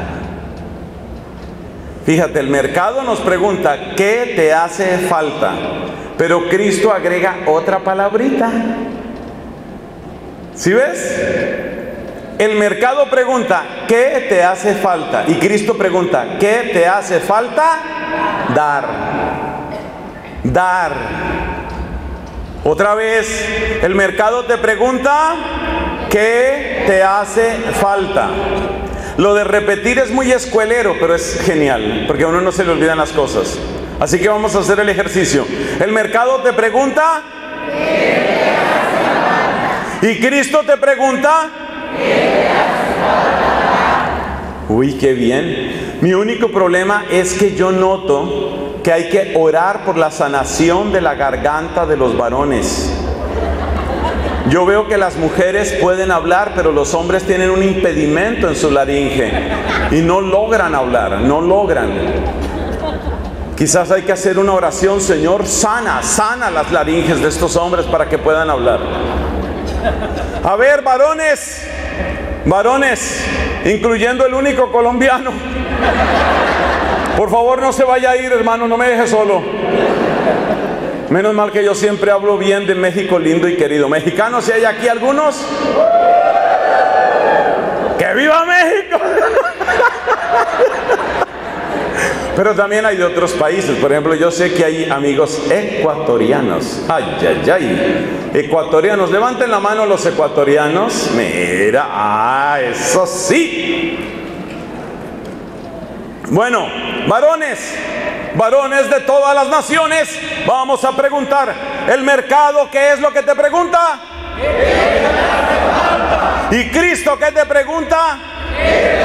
Fíjate, el mercado nos pregunta, ¿qué te hace falta? Pero Cristo agrega otra palabrita. ¿Sí ves? El mercado pregunta, ¿qué te hace falta? Y Cristo pregunta, ¿qué te hace falta? Dar. Dar. Otra vez, el mercado te pregunta, ¿qué te hace falta? Lo de repetir es muy escuelero, pero es genial, porque a uno no se le olvidan las cosas. Así que vamos a hacer el ejercicio. El mercado te pregunta, ¿qué te hace falta? Y Cristo te pregunta, ¿qué te hace falta? Uy, qué bien. Mi único problema es que yo noto que hay que orar por la sanación de la garganta de los varones. Yo veo que las mujeres pueden hablar, pero los hombres tienen un impedimento en su laringe y no logran hablar, no logran. Quizás hay que hacer una oración, Señor, sana las laringes de estos hombres para que puedan hablar. A ver, varones, incluyendo el único colombiano. Por favor, no se vaya a ir, hermano, no me deje solo. Menos mal que yo siempre hablo bien de México lindo y querido. Mexicanos, si hay aquí algunos. ¡Que viva México! Pero también hay de otros países. Por ejemplo, yo sé que hay amigos ecuatorianos. ¡Ay, ay, ay! Ecuatorianos, levanten la mano los ecuatorianos. Mira, eso sí. Bueno, varones de todas las naciones, vamos a preguntar, ¿el mercado qué es lo que te pregunta? ¿Qué te hace falta? ¿Y Cristo qué te pregunta? ¿Qué te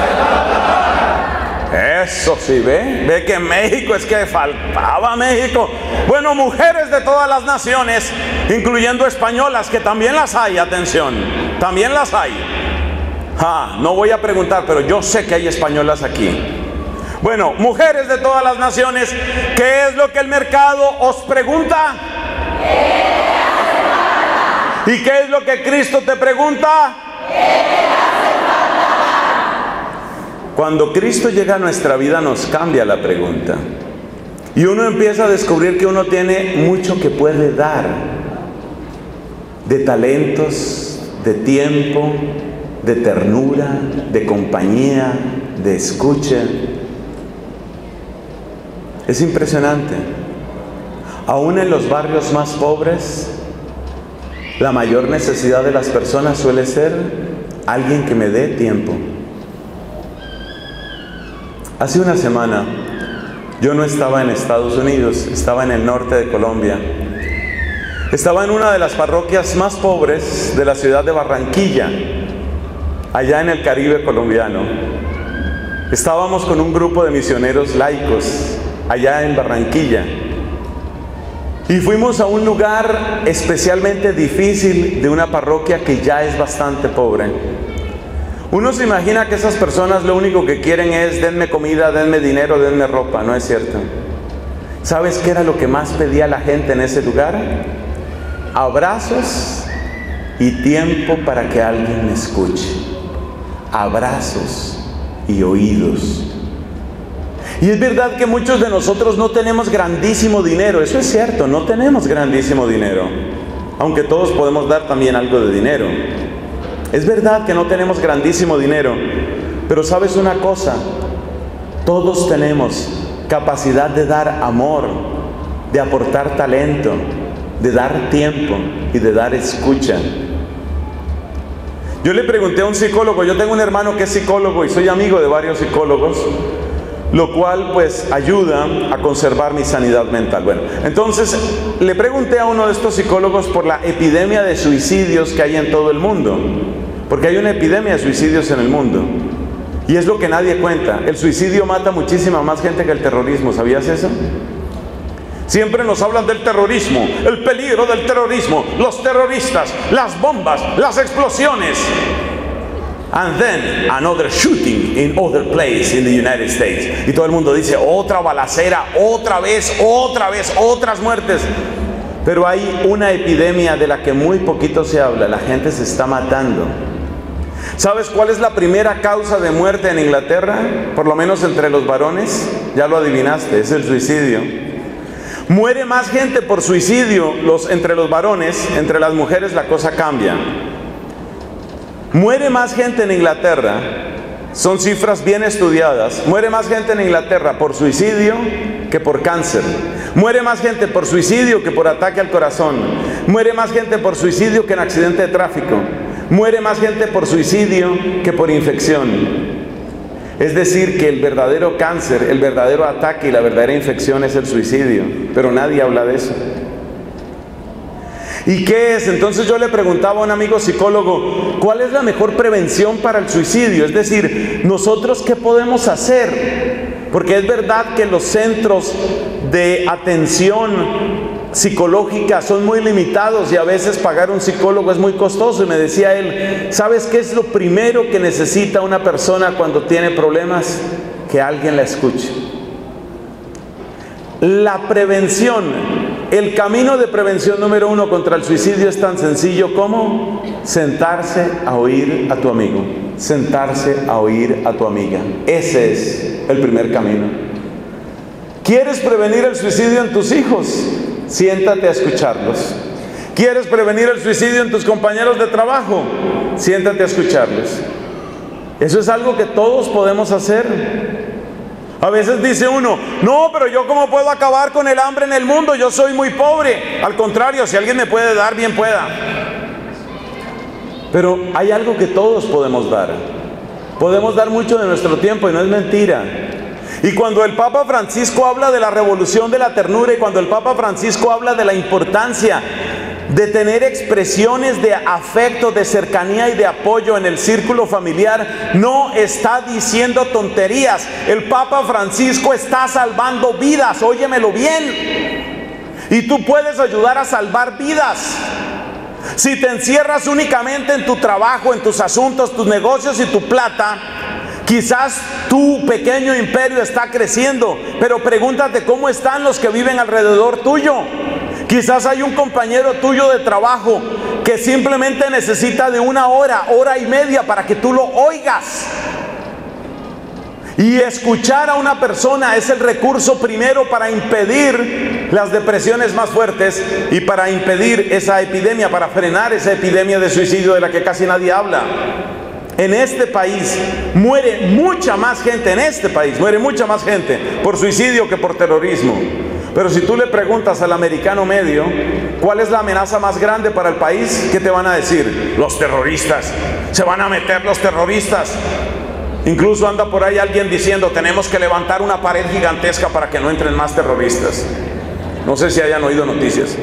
hace falta? Eso sí, ve que México es que faltaba México. Bueno, mujeres de todas las naciones, incluyendo españolas, que también las hay, atención, también las hay. No voy a preguntar, pero yo sé que hay españolas aquí. Bueno, mujeres de todas las naciones, ¿qué es lo que el mercado os pregunta? ¿Qué te hace falta? ¿Y qué es lo que Cristo te pregunta? ¿Qué te hace falta? Cuando Cristo llega a nuestra vida nos cambia la pregunta. Y uno empieza a descubrir que uno tiene mucho que puede dar. De talentos, de tiempo, de ternura, de compañía, de escucha. Es impresionante. Aún en los barrios más pobres, la mayor necesidad de las personas suele ser alguien que me dé tiempo. Hace una semana, yo no estaba en Estados Unidos, estaba en el norte de Colombia. Estaba en una de las parroquias más pobres de la ciudad de Barranquilla, allá en el Caribe colombiano. Estábamos con un grupo de misioneros laicos allá en Barranquilla y fuimos a un lugar especialmente difícil de una parroquia que ya es bastante pobre. Uno se imagina que esas personas lo único que quieren es denme comida, denme dinero, denme ropa. No es cierto. ¿Sabes qué era lo que más pedía la gente en ese lugar? Abrazos y tiempo para que alguien me escuche. Abrazos y oídos. Y es verdad que muchos de nosotros no tenemos grandísimo dinero. Eso es cierto, no tenemos grandísimo dinero, aunque todos podemos dar también algo de dinero. Es verdad que no tenemos grandísimo dinero, pero ¿sabes una cosa? Todos tenemos capacidad de dar amor, de aportar talento, de dar tiempo y de dar escucha. Yo le pregunté a un psicólogo, yo tengo un hermano que es psicólogo y soy amigo de varios psicólogos, lo cual pues ayuda a conservar mi sanidad mental. Bueno, entonces le pregunté a uno de estos psicólogos por la epidemia de suicidios que hay en todo el mundo, porque hay una epidemia de suicidios en el mundo y es lo que nadie cuenta. El suicidio mata muchísima más gente que el terrorismo, ¿sabías eso? Siempre nos hablan del terrorismo, el peligro del terrorismo, los terroristas, las bombas, las explosiones. And then another shooting in other place in the United States. Y todo el mundo dice, otra balacera, otra vez, otras muertes. Pero hay una epidemia de la que muy poquito se habla. La gente se está matando. ¿Sabes cuál es la primera causa de muerte en Inglaterra? Por lo menos entre los varones. Ya lo adivinaste, es el suicidio. Muere más gente por suicidio entre los varones. Entre las mujeres la cosa cambia. muere más gente en Inglaterra, son cifras bien estudiadas, muere más gente en Inglaterra por suicidio que por cáncer. Muere más gente por suicidio que por ataque al corazón. Muere más gente por suicidio que en accidente de tráfico. Muere más gente por suicidio que por infección. Es decir, que el verdadero cáncer, el verdadero ataque y la verdadera infección es el suicidio. Pero nadie habla de eso. ¿Y qué es? Entonces yo le preguntaba a un amigo psicólogo, ¿cuál es la mejor prevención para el suicidio? Es decir, ¿nosotros qué podemos hacer? Porque es verdad que los centros de atención psicológica son muy limitados y a veces pagar un psicólogo es muy costoso. Y me decía él, ¿sabes qué es lo primero que necesita una persona cuando tiene problemas? Que alguien la escuche. La prevención, el camino de prevención número 1 contra el suicidio es tan sencillo como sentarse a oír a tu amigo, sentarse a oír a tu amiga. Ese es el primer camino. ¿Quieres prevenir el suicidio en tus hijos? Siéntate a escucharlos. ¿Quieres prevenir el suicidio en tus compañeros de trabajo? Siéntate a escucharlos. Eso es algo que todos podemos hacer. A veces dice uno, no, pero yo ¿cómo puedo acabar con el hambre en el mundo? Yo soy muy pobre. Al contrario, si alguien me puede dar, bien pueda. Pero hay algo que todos podemos dar. Podemos dar mucho de nuestro tiempo y no es mentira. Y cuando el Papa Francisco habla de la revolución de la ternura y cuando el Papa Francisco habla de la importancia de tener expresiones de afecto, de cercanía y de apoyo en el círculo familiar, no está diciendo tonterías. El Papa Francisco está salvando vidas, óyemelo bien. Y tú puedes ayudar a salvar vidas. Si te encierras únicamente en tu trabajo, en tus asuntos, tus negocios y tu plata, quizás tu pequeño imperio está creciendo, pero pregúntate cómo están los que viven alrededor tuyo. Quizás hay un compañero tuyo de trabajo que simplemente necesita de una hora, hora y media para que tú lo oigas. Y escuchar a una persona es el recurso primero para impedir las depresiones más fuertes y para impedir esa epidemia, para frenar esa epidemia de suicidio de la que casi nadie habla. En este país muere mucha más gente, muere mucha más gente por suicidio que por terrorismo. Pero si tú le preguntas al americano medio, ¿cuál es la amenaza más grande para el país? ¿Qué te van a decir? Los terroristas. Se van a meter los terroristas. Incluso anda por ahí alguien diciendo, tenemos que levantar una pared gigantesca para que no entren más terroristas. No sé si hayan oído noticias.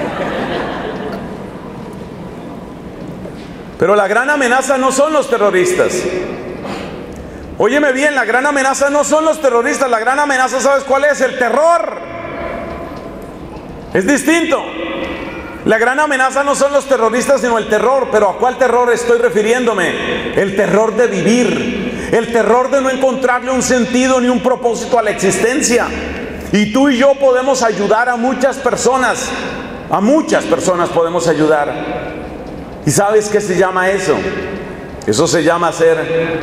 Pero la gran amenaza no son los terroristas. Óyeme bien, la gran amenaza no son los terroristas. La gran amenaza, ¿sabes cuál es? El terror. Es distinto. La gran amenaza no son los terroristas, sino el terror. ¿Pero a cuál terror estoy refiriéndome? El terror de vivir. El terror de no encontrarle un sentido ni un propósito a la existencia. Y tú y yo podemos ayudar a muchas personas. A muchas personas podemos ayudar. ¿Y sabes qué se llama eso? Eso se llama ser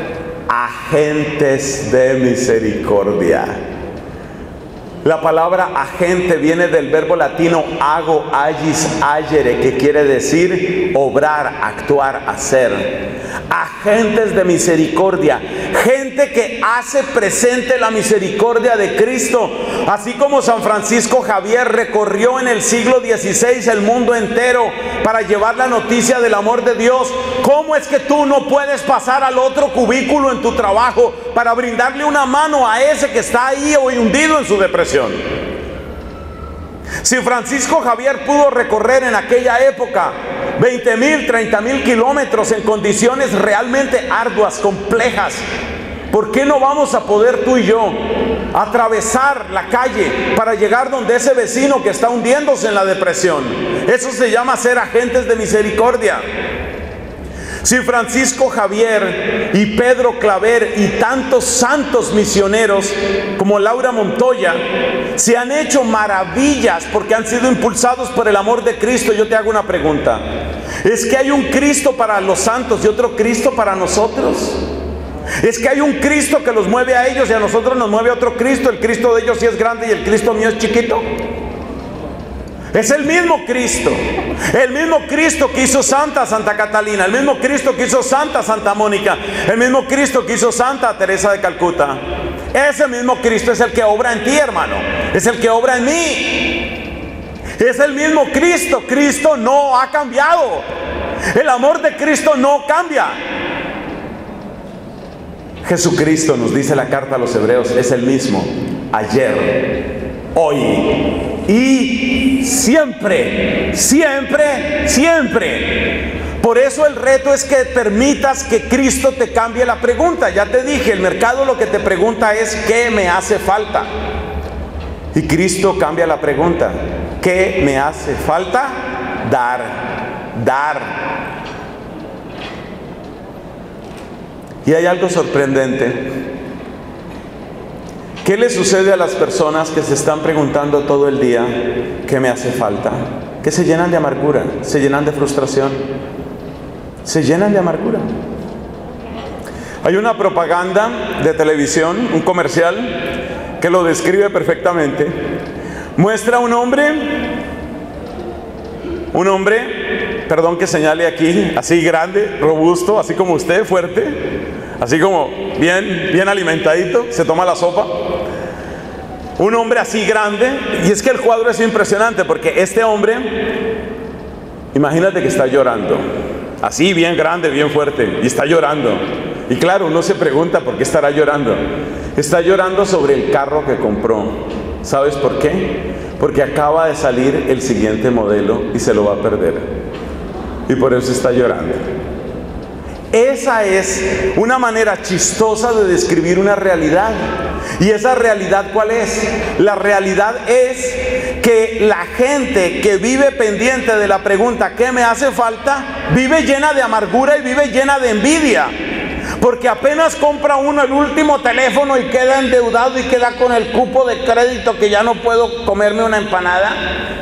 agentes de misericordia. La palabra agente viene del verbo latino ago, agis, agere, que quiere decir obrar, actuar, hacer. Agentes de misericordia, gente que hace presente la misericordia de Cristo. Así como San Francisco Javier recorrió en el siglo XVI el mundo entero para llevar la noticia del amor de Dios, ¿cómo es que tú no puedes pasar al otro cubículo en tu trabajo para brindarle una mano a ese que está ahí hoy hundido en su depresión? Si Francisco Javier pudo recorrer en aquella época 20,000, 30,000 kilómetros en condiciones realmente arduas, complejas, ¿por qué no vamos a poder tú y yo atravesar la calle para llegar donde ese vecino que está hundiéndose en la depresión? Eso se llama ser agentes de misericordia. Si Francisco Javier y Pedro Claver y tantos santos misioneros como Laura Montoya se han hecho maravillas porque han sido impulsados por el amor de Cristo, yo te hago una pregunta: ¿es que hay un Cristo para los santos y otro Cristo para nosotros? ¿Es que hay un Cristo que los mueve a ellos y a nosotros nos mueve otro Cristo? ¿El Cristo de ellos sí es grande y el Cristo mío es chiquito? Es el mismo Cristo. El mismo Cristo que hizo Santa Catalina, el mismo Cristo que hizo Santa Mónica, el mismo Cristo que hizo Santa Teresa de Calcuta. Ese mismo Cristo es el que obra en ti, hermano. Es el que obra en mí. Es el mismo Cristo. Cristo no ha cambiado. El amor de Cristo no cambia. Jesucristo, nos dice la carta a los Hebreos, es el mismo ayer, hoy y siempre, siempre, siempre. Por eso el reto es que permitas que Cristo te cambie la pregunta. Ya te dije, el mercado lo que te pregunta es ¿qué me hace falta? Y Cristo cambia la pregunta. ¿Qué me hace falta? Dar. Y hay algo sorprendente. ¿Qué le sucede a las personas que se están preguntando todo el día qué me hace falta? Que se llenan de amargura, se llenan de frustración, se llenan de amargura. Hay una propaganda de televisión, un comercial que lo describe perfectamente. Muestra un hombre, perdón que señale aquí, así grande, robusto, así como usted, fuerte, así como bien alimentadito, se toma la sopa. Un hombre así grande, y es que el cuadro es impresionante porque este hombre, imagínate que está llorando, así bien grande, bien fuerte, y está llorando. Y claro, uno se pregunta por qué estará llorando. Está llorando sobre el carro que compró. ¿Sabes por qué? Porque acaba de salir el siguiente modelo y se lo va a perder. Y por eso está llorando. Esa es una manera chistosa de describir una realidad. ¿Y esa realidad cuál es? La realidad es que la gente que vive pendiente de la pregunta ¿qué me hace falta? Vive llena de amargura y vive llena de envidia. Porque apenas compra uno el último teléfono y queda endeudado y queda con el cupo de crédito que ya no puedo comerme una empanada.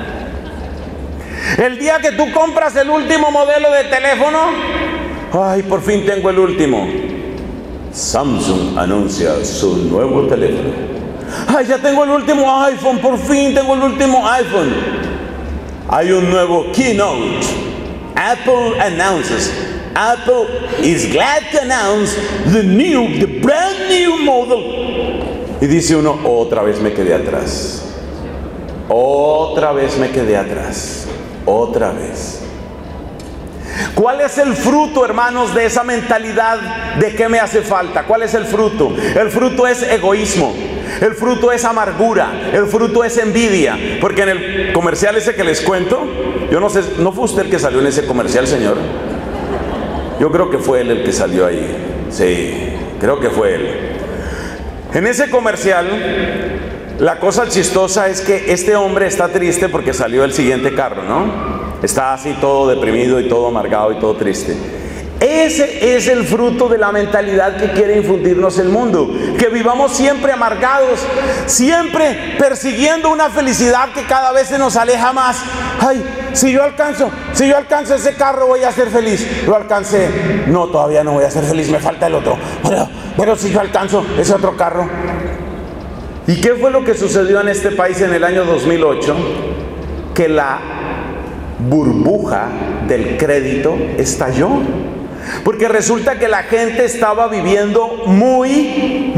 El día que tú compras el último modelo de teléfono, ay, por fin tengo el último. Samsung anuncia su nuevo teléfono. Ay, ya tengo el último iPhone, por fin tengo el último iPhone. Hay un nuevo keynote. Apple announces. Apple is glad to announce the brand new model. Y dice uno, otra vez me quedé atrás. Otra vez me quedé atrás. Otra vez. ¿Cuál es el fruto, hermanos, de esa mentalidad de qué me hace falta? ¿Cuál es el fruto? El fruto es egoísmo. El fruto es amargura. El fruto es envidia. Porque en el comercial ese que les cuento, yo no sé, ¿no fue usted el que salió en ese comercial, señor? Yo creo que fue él el que salió ahí. Sí, creo que fue él. En ese comercial, la cosa chistosa es que este hombre está triste porque salió el siguiente carro, ¿no? Está así todo deprimido y todo amargado y todo triste. Ese es el fruto de la mentalidad que quiere infundirnos el mundo. Que vivamos siempre amargados, siempre persiguiendo una felicidad que cada vez se nos aleja más. Ay, si yo alcanzo ese carro voy a ser feliz. Lo alcancé. No, todavía no voy a ser feliz, me falta el otro. Pero si yo alcanzo ese otro carro. ¿Y qué fue lo que sucedió en este país en el año 2008? Que la burbuja del crédito estalló. Porque resulta que la gente estaba viviendo muy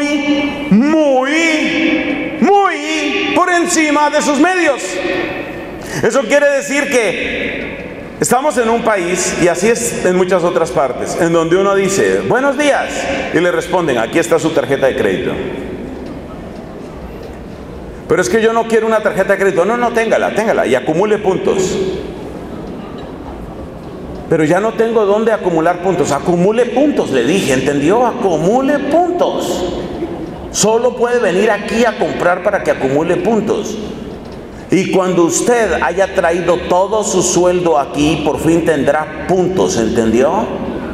por encima de sus medios. Eso quiere decir que estamos en un país, y así es en muchas otras partes, en donde uno dice, buenos días, y le responden, aquí está su tarjeta de crédito. Pero es que yo no quiero una tarjeta de crédito. No, téngala y acumule puntos. Pero ya no tengo dónde acumular puntos. Acumule puntos, le dije, ¿entendió? Acumule puntos. Solo puede venir aquí a comprar para que acumule puntos. Y cuando usted haya traído todo su sueldo aquí, por fin tendrá puntos, ¿entendió?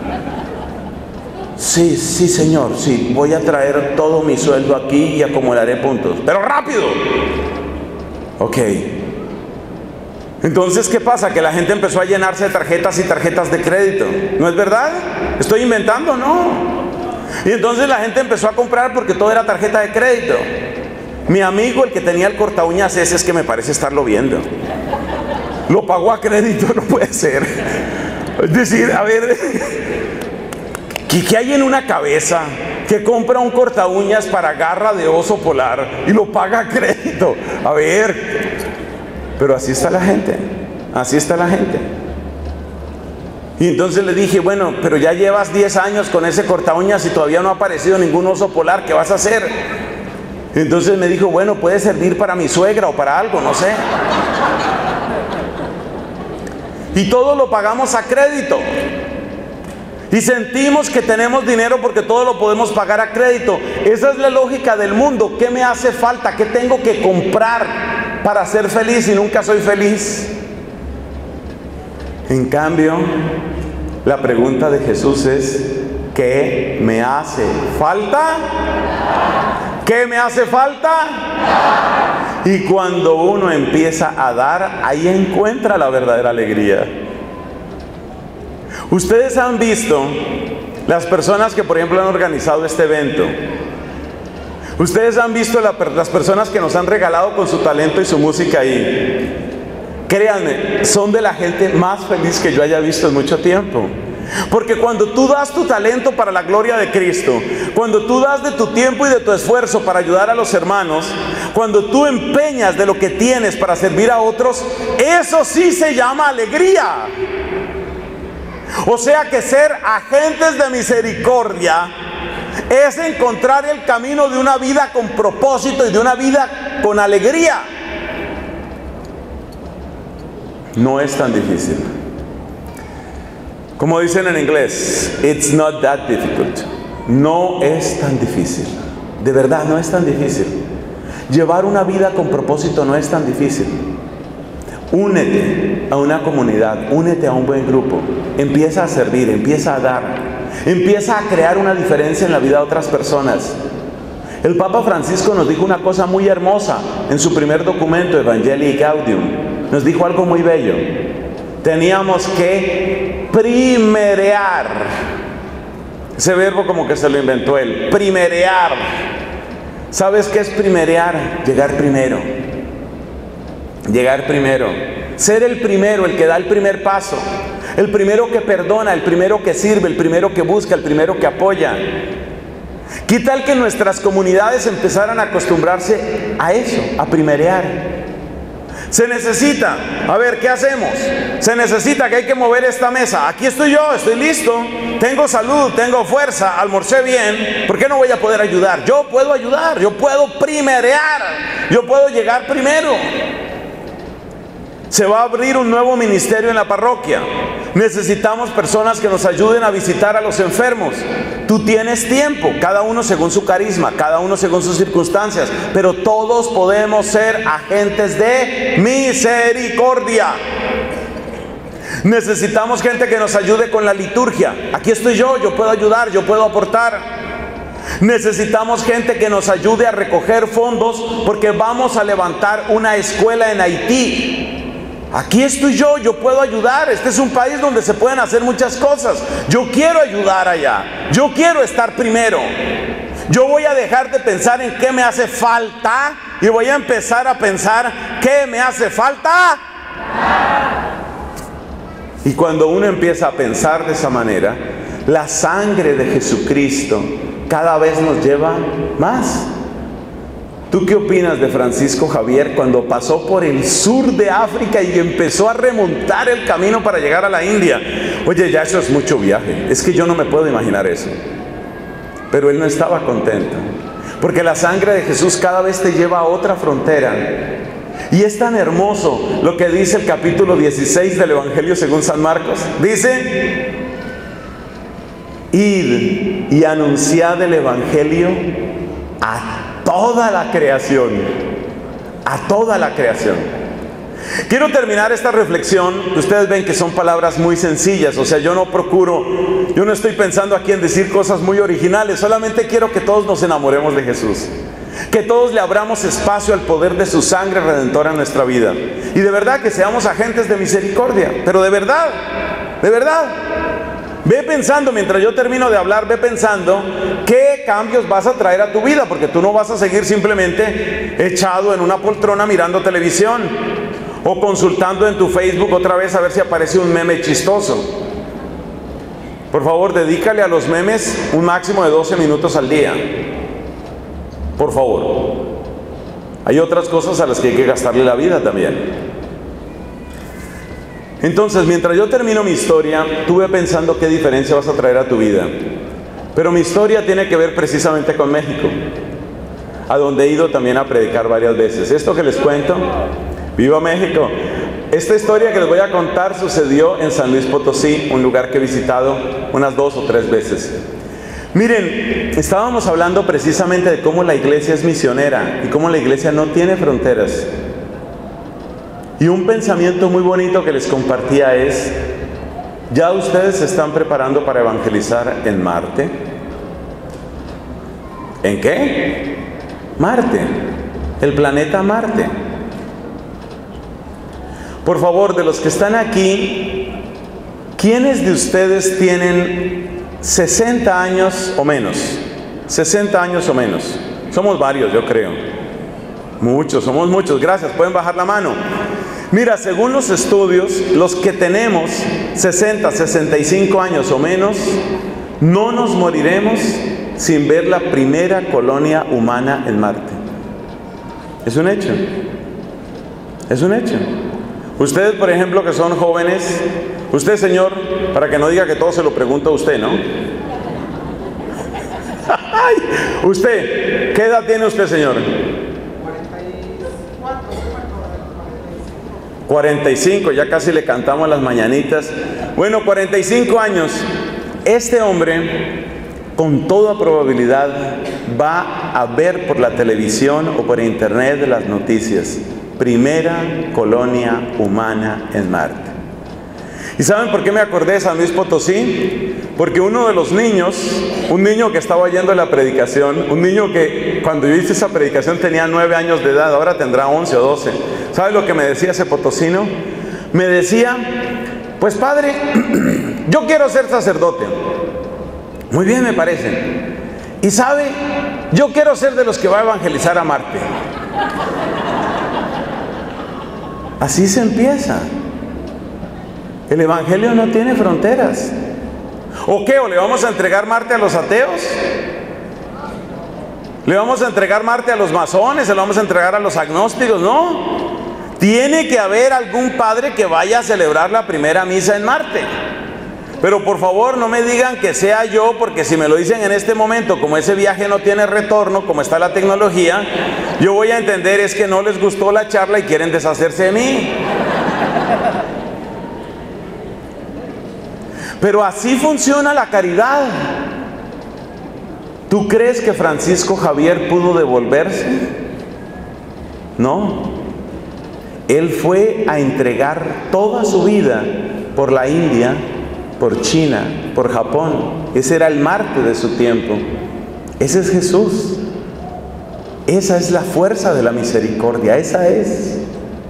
Sí, señor, sí, voy a traer todo mi sueldo aquí y acumularé puntos. ¡Pero rápido! Ok. Entonces, ¿qué pasa? Que la gente empezó a llenarse de tarjetas y tarjetas de crédito. ¿No es verdad? ¿Estoy inventando? No. Y entonces la gente empezó a comprar porque todo era tarjeta de crédito. Mi amigo, el que tenía el corta uñas ese, es que me parece estarlo viendo. Lo pagó a crédito, no puede ser. Es decir, a ver, ¿qué hay en una cabeza que compra un corta uñas para garra de oso polar y lo paga a crédito? A ver, pero así está la gente, así está la gente. Y entonces le dije, bueno, pero ya llevas 10 años con ese corta uñas y todavía no ha aparecido ningún oso polar, ¿qué vas a hacer? Entonces me dijo, bueno, puede servir para mi suegra o para algo, no sé. Y todo lo pagamos a crédito. Y sentimos que tenemos dinero porque todo lo podemos pagar a crédito. Esa es la lógica del mundo. ¿Qué me hace falta? ¿Qué tengo que comprar para ser feliz y nunca soy feliz? En cambio, la pregunta de Jesús es, ¿qué me hace falta? ¿Qué me hace falta? Y cuando uno empieza a dar, ahí encuentra la verdadera alegría. Ustedes han visto las personas que, por ejemplo, han organizado este evento. Ustedes han visto las personas que nos han regalado con su talento y su música ahí. Créanme, son de la gente más feliz que yo haya visto en mucho tiempo. Porque cuando tú das tu talento para la gloria de Cristo, cuando tú das de tu tiempo y de tu esfuerzo para ayudar a los hermanos, cuando tú empeñas de lo que tienes para servir a otros, eso sí se llama alegría. O sea que ser agentes de misericordia es encontrar el camino de una vida con propósito y de una vida con alegría. No es tan difícil. Como dicen en inglés, it's not that difficult. No es tan difícil. De verdad, no es tan difícil. Llevar una vida con propósito no es tan difícil. Únete a una comunidad, únete a un buen grupo. Empieza a servir, empieza a dar. Empieza a crear una diferencia en la vida de otras personas. El Papa Francisco nos dijo una cosa muy hermosa en su primer documento, Evangelii Gaudium. Nos dijo algo muy bello. Teníamos que primerear. Ese verbo como que se lo inventó él. Primerear. ¿Sabes qué es primerear? Llegar primero. Llegar primero. Ser el primero, el que da el primer paso. El primero que perdona, el primero que sirve, el primero que busca, el primero que apoya. ¿Qué tal que nuestras comunidades empezaran a acostumbrarse a eso, a primerear? Se necesita, a ver, ¿qué hacemos? Se necesita que hay que mover esta mesa. Aquí estoy yo, estoy listo, tengo salud, tengo fuerza, almorcé bien. ¿Por qué no voy a poder ayudar? Yo puedo ayudar, yo puedo primerear, yo puedo llegar primero. Se va a abrir un nuevo ministerio en la parroquia. Necesitamos personas que nos ayuden a visitar a los enfermos. Tú tienes tiempo, cada uno según su carisma, cada uno según sus circunstancias, pero todos podemos ser agentes de misericordia. Necesitamos gente que nos ayude con la liturgia. Aquí estoy yo puedo ayudar, yo puedo aportar. Necesitamos gente que nos ayude a recoger fondos porque vamos a levantar una escuela en Haití. Aquí estoy yo puedo ayudar. Este es un país donde se pueden hacer muchas cosas. Yo quiero ayudar allá. Yo quiero estar primero. Yo voy a dejar de pensar en qué me hace falta y voy a empezar a pensar qué me hace falta. Y cuando uno empieza a pensar de esa manera, la sangre de Jesucristo cada vez nos lleva más. ¿Tú qué opinas de Francisco Javier cuando pasó por el sur de África y empezó a remontar el camino para llegar a la India? Oye, ya eso es mucho viaje. Es que yo no me puedo imaginar eso. Pero él no estaba contento. Porque la sangre de Jesús cada vez te lleva a otra frontera. Y es tan hermoso lo que dice el capítulo 16 del Evangelio según San Marcos. Dice: id y anunciad el Evangelio a toda la creación, a toda la creación. Quiero terminar esta reflexión. Ustedes ven que son palabras muy sencillas, o sea, yo no estoy pensando aquí en decir cosas muy originales, solamente quiero que todos nos enamoremos de Jesús, que todos le abramos espacio al poder de su sangre redentora en nuestra vida, y de verdad que seamos agentes de misericordia, pero de verdad, de verdad. Ve pensando, mientras yo termino de hablar, ve pensando qué cambios vas a traer a tu vida, porque tú no vas a seguir simplemente echado en una poltrona mirando televisión o consultando en tu Facebook otra vez a ver si aparece un meme chistoso. Por favor, dedícale a los memes un máximo de 12 minutos al día. Por favor. Hay otras cosas a las que hay que gastarle la vida también. Entonces, mientras yo termino mi historia, estuve pensando qué diferencia vas a traer a tu vida. Pero mi historia tiene que ver precisamente con México, a donde he ido también a predicar varias veces. Esto que les cuento, ¡viva México! Esta historia que les voy a contar sucedió en San Luis Potosí, un lugar que he visitado unas 2 o 3 veces. Miren, estábamos hablando precisamente de cómo la iglesia es misionera y cómo la iglesia no tiene fronteras. Y un pensamiento muy bonito que les compartía es: ¿ya ustedes se están preparando para evangelizar en Marte? ¿En qué? Marte, el planeta Marte. Por favor, de los que están aquí, ¿quiénes de ustedes tienen 60 años o menos? 60 años o menos. Somos varios, yo creo. Muchos, somos muchos. Gracias, pueden bajar la mano. Mira, según los estudios, los que tenemos 60, 65 años o menos, no nos moriremos sin ver la primera colonia humana en Marte. Es un hecho. Es un hecho. Ustedes, por ejemplo, que son jóvenes, usted, señor, para que no diga que todo se lo pregunto a usted, ¿no? Usted, ¿qué edad tiene usted, señor? 45, ya casi le cantamos las mañanitas. Bueno, 45 años. Este hombre, con toda probabilidad, va a ver por la televisión o por internet las noticias: primera colonia humana en Marte. ¿Y saben por qué me acordé de San Luis Potosí? Porque uno de los niños, un niño que estaba oyendo la predicación, un niño que cuando yo hice esa predicación tenía 9 años de edad, ahora tendrá 11 o 12. ¿Sabe lo que me decía ese potosino? Me decía: pues padre, yo quiero ser sacerdote. Muy bien, me parece. Y sabe, yo quiero ser de los que va a evangelizar a Marte. Así se empieza. El evangelio no tiene fronteras. ¿O qué? ¿O le vamos a entregar Marte a los ateos? ¿Le vamos a entregar Marte a los masones? ¿Se lo vamos a entregar a los agnósticos? No. Tiene que haber algún padre que vaya a celebrar la primera misa en Marte. Pero por favor no me digan que sea yo, porque si me lo dicen en este momento, como ese viaje no tiene retorno, como está la tecnología, yo voy a entender es que no les gustó la charla y quieren deshacerse de mí. Pero así funciona la caridad. ¿Tú crees que Francisco Javier pudo devolverse? No. Él fue a entregar toda su vida por la India, por China, por Japón. Ese era el Marte de su tiempo. Ese es Jesús. Esa es la fuerza de la misericordia. Esa es.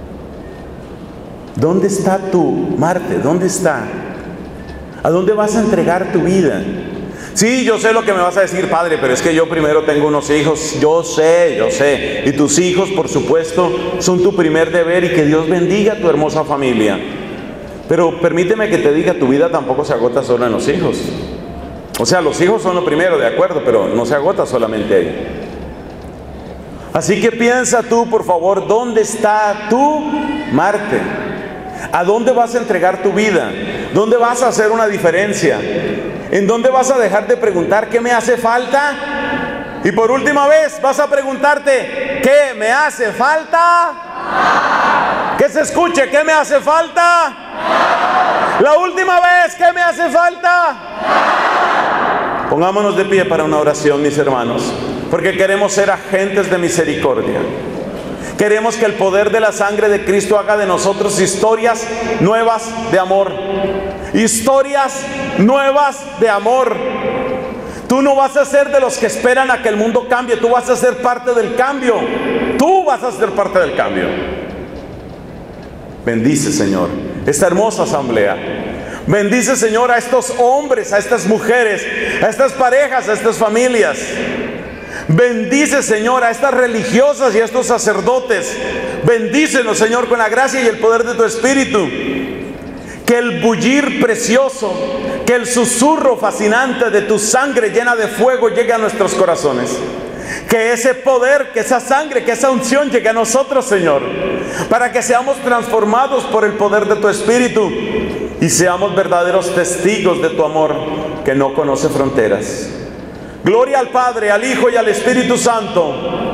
¿Dónde está tu Marte? ¿Dónde está? ¿A dónde vas a entregar tu vida? Sí, yo sé lo que me vas a decir, padre, pero es que yo primero tengo unos hijos. Yo sé. Y tus hijos, por supuesto, son tu primer deber, y que Dios bendiga a tu hermosa familia. Pero permíteme que te diga, tu vida tampoco se agota solo en los hijos. O sea, los hijos son lo primero, de acuerdo, pero no se agota solamente ahí. Así que piensa tú, por favor, ¿dónde está tu Marte? ¿A dónde vas a entregar tu vida? ¿Dónde vas a hacer una diferencia? ¿En dónde vas a dejar de preguntar qué me hace falta? Y por última vez vas a preguntarte, ¿qué me hace falta? Que se escuche, ¿qué me hace falta? La última vez, ¿qué me hace falta? Pongámonos de pie para una oración, mis hermanos, porque queremos ser agentes de misericordia. Queremos que el poder de la sangre de Cristo haga de nosotros historias nuevas de amor. Historias nuevas de amor. Tú no vas a ser de los que esperan a que el mundo cambie. Tú vas a ser parte del cambio. Tú vas a ser parte del cambio. Bendice, Señor, esta hermosa asamblea. Bendice, Señor, a estos hombres, a estas mujeres, a estas parejas, a estas familias. Bendice, Señor, a estas religiosas y a estos sacerdotes. Bendícenos, Señor, con la gracia y el poder de tu Espíritu. Que el bullir precioso, que el susurro fascinante de tu sangre llena de fuego llegue a nuestros corazones. Que ese poder, que esa sangre, que esa unción llegue a nosotros, Señor, para que seamos transformados por el poder de tu Espíritu y seamos verdaderos testigos de tu amor que no conoce fronteras. Gloria al Padre, al Hijo y al Espíritu Santo,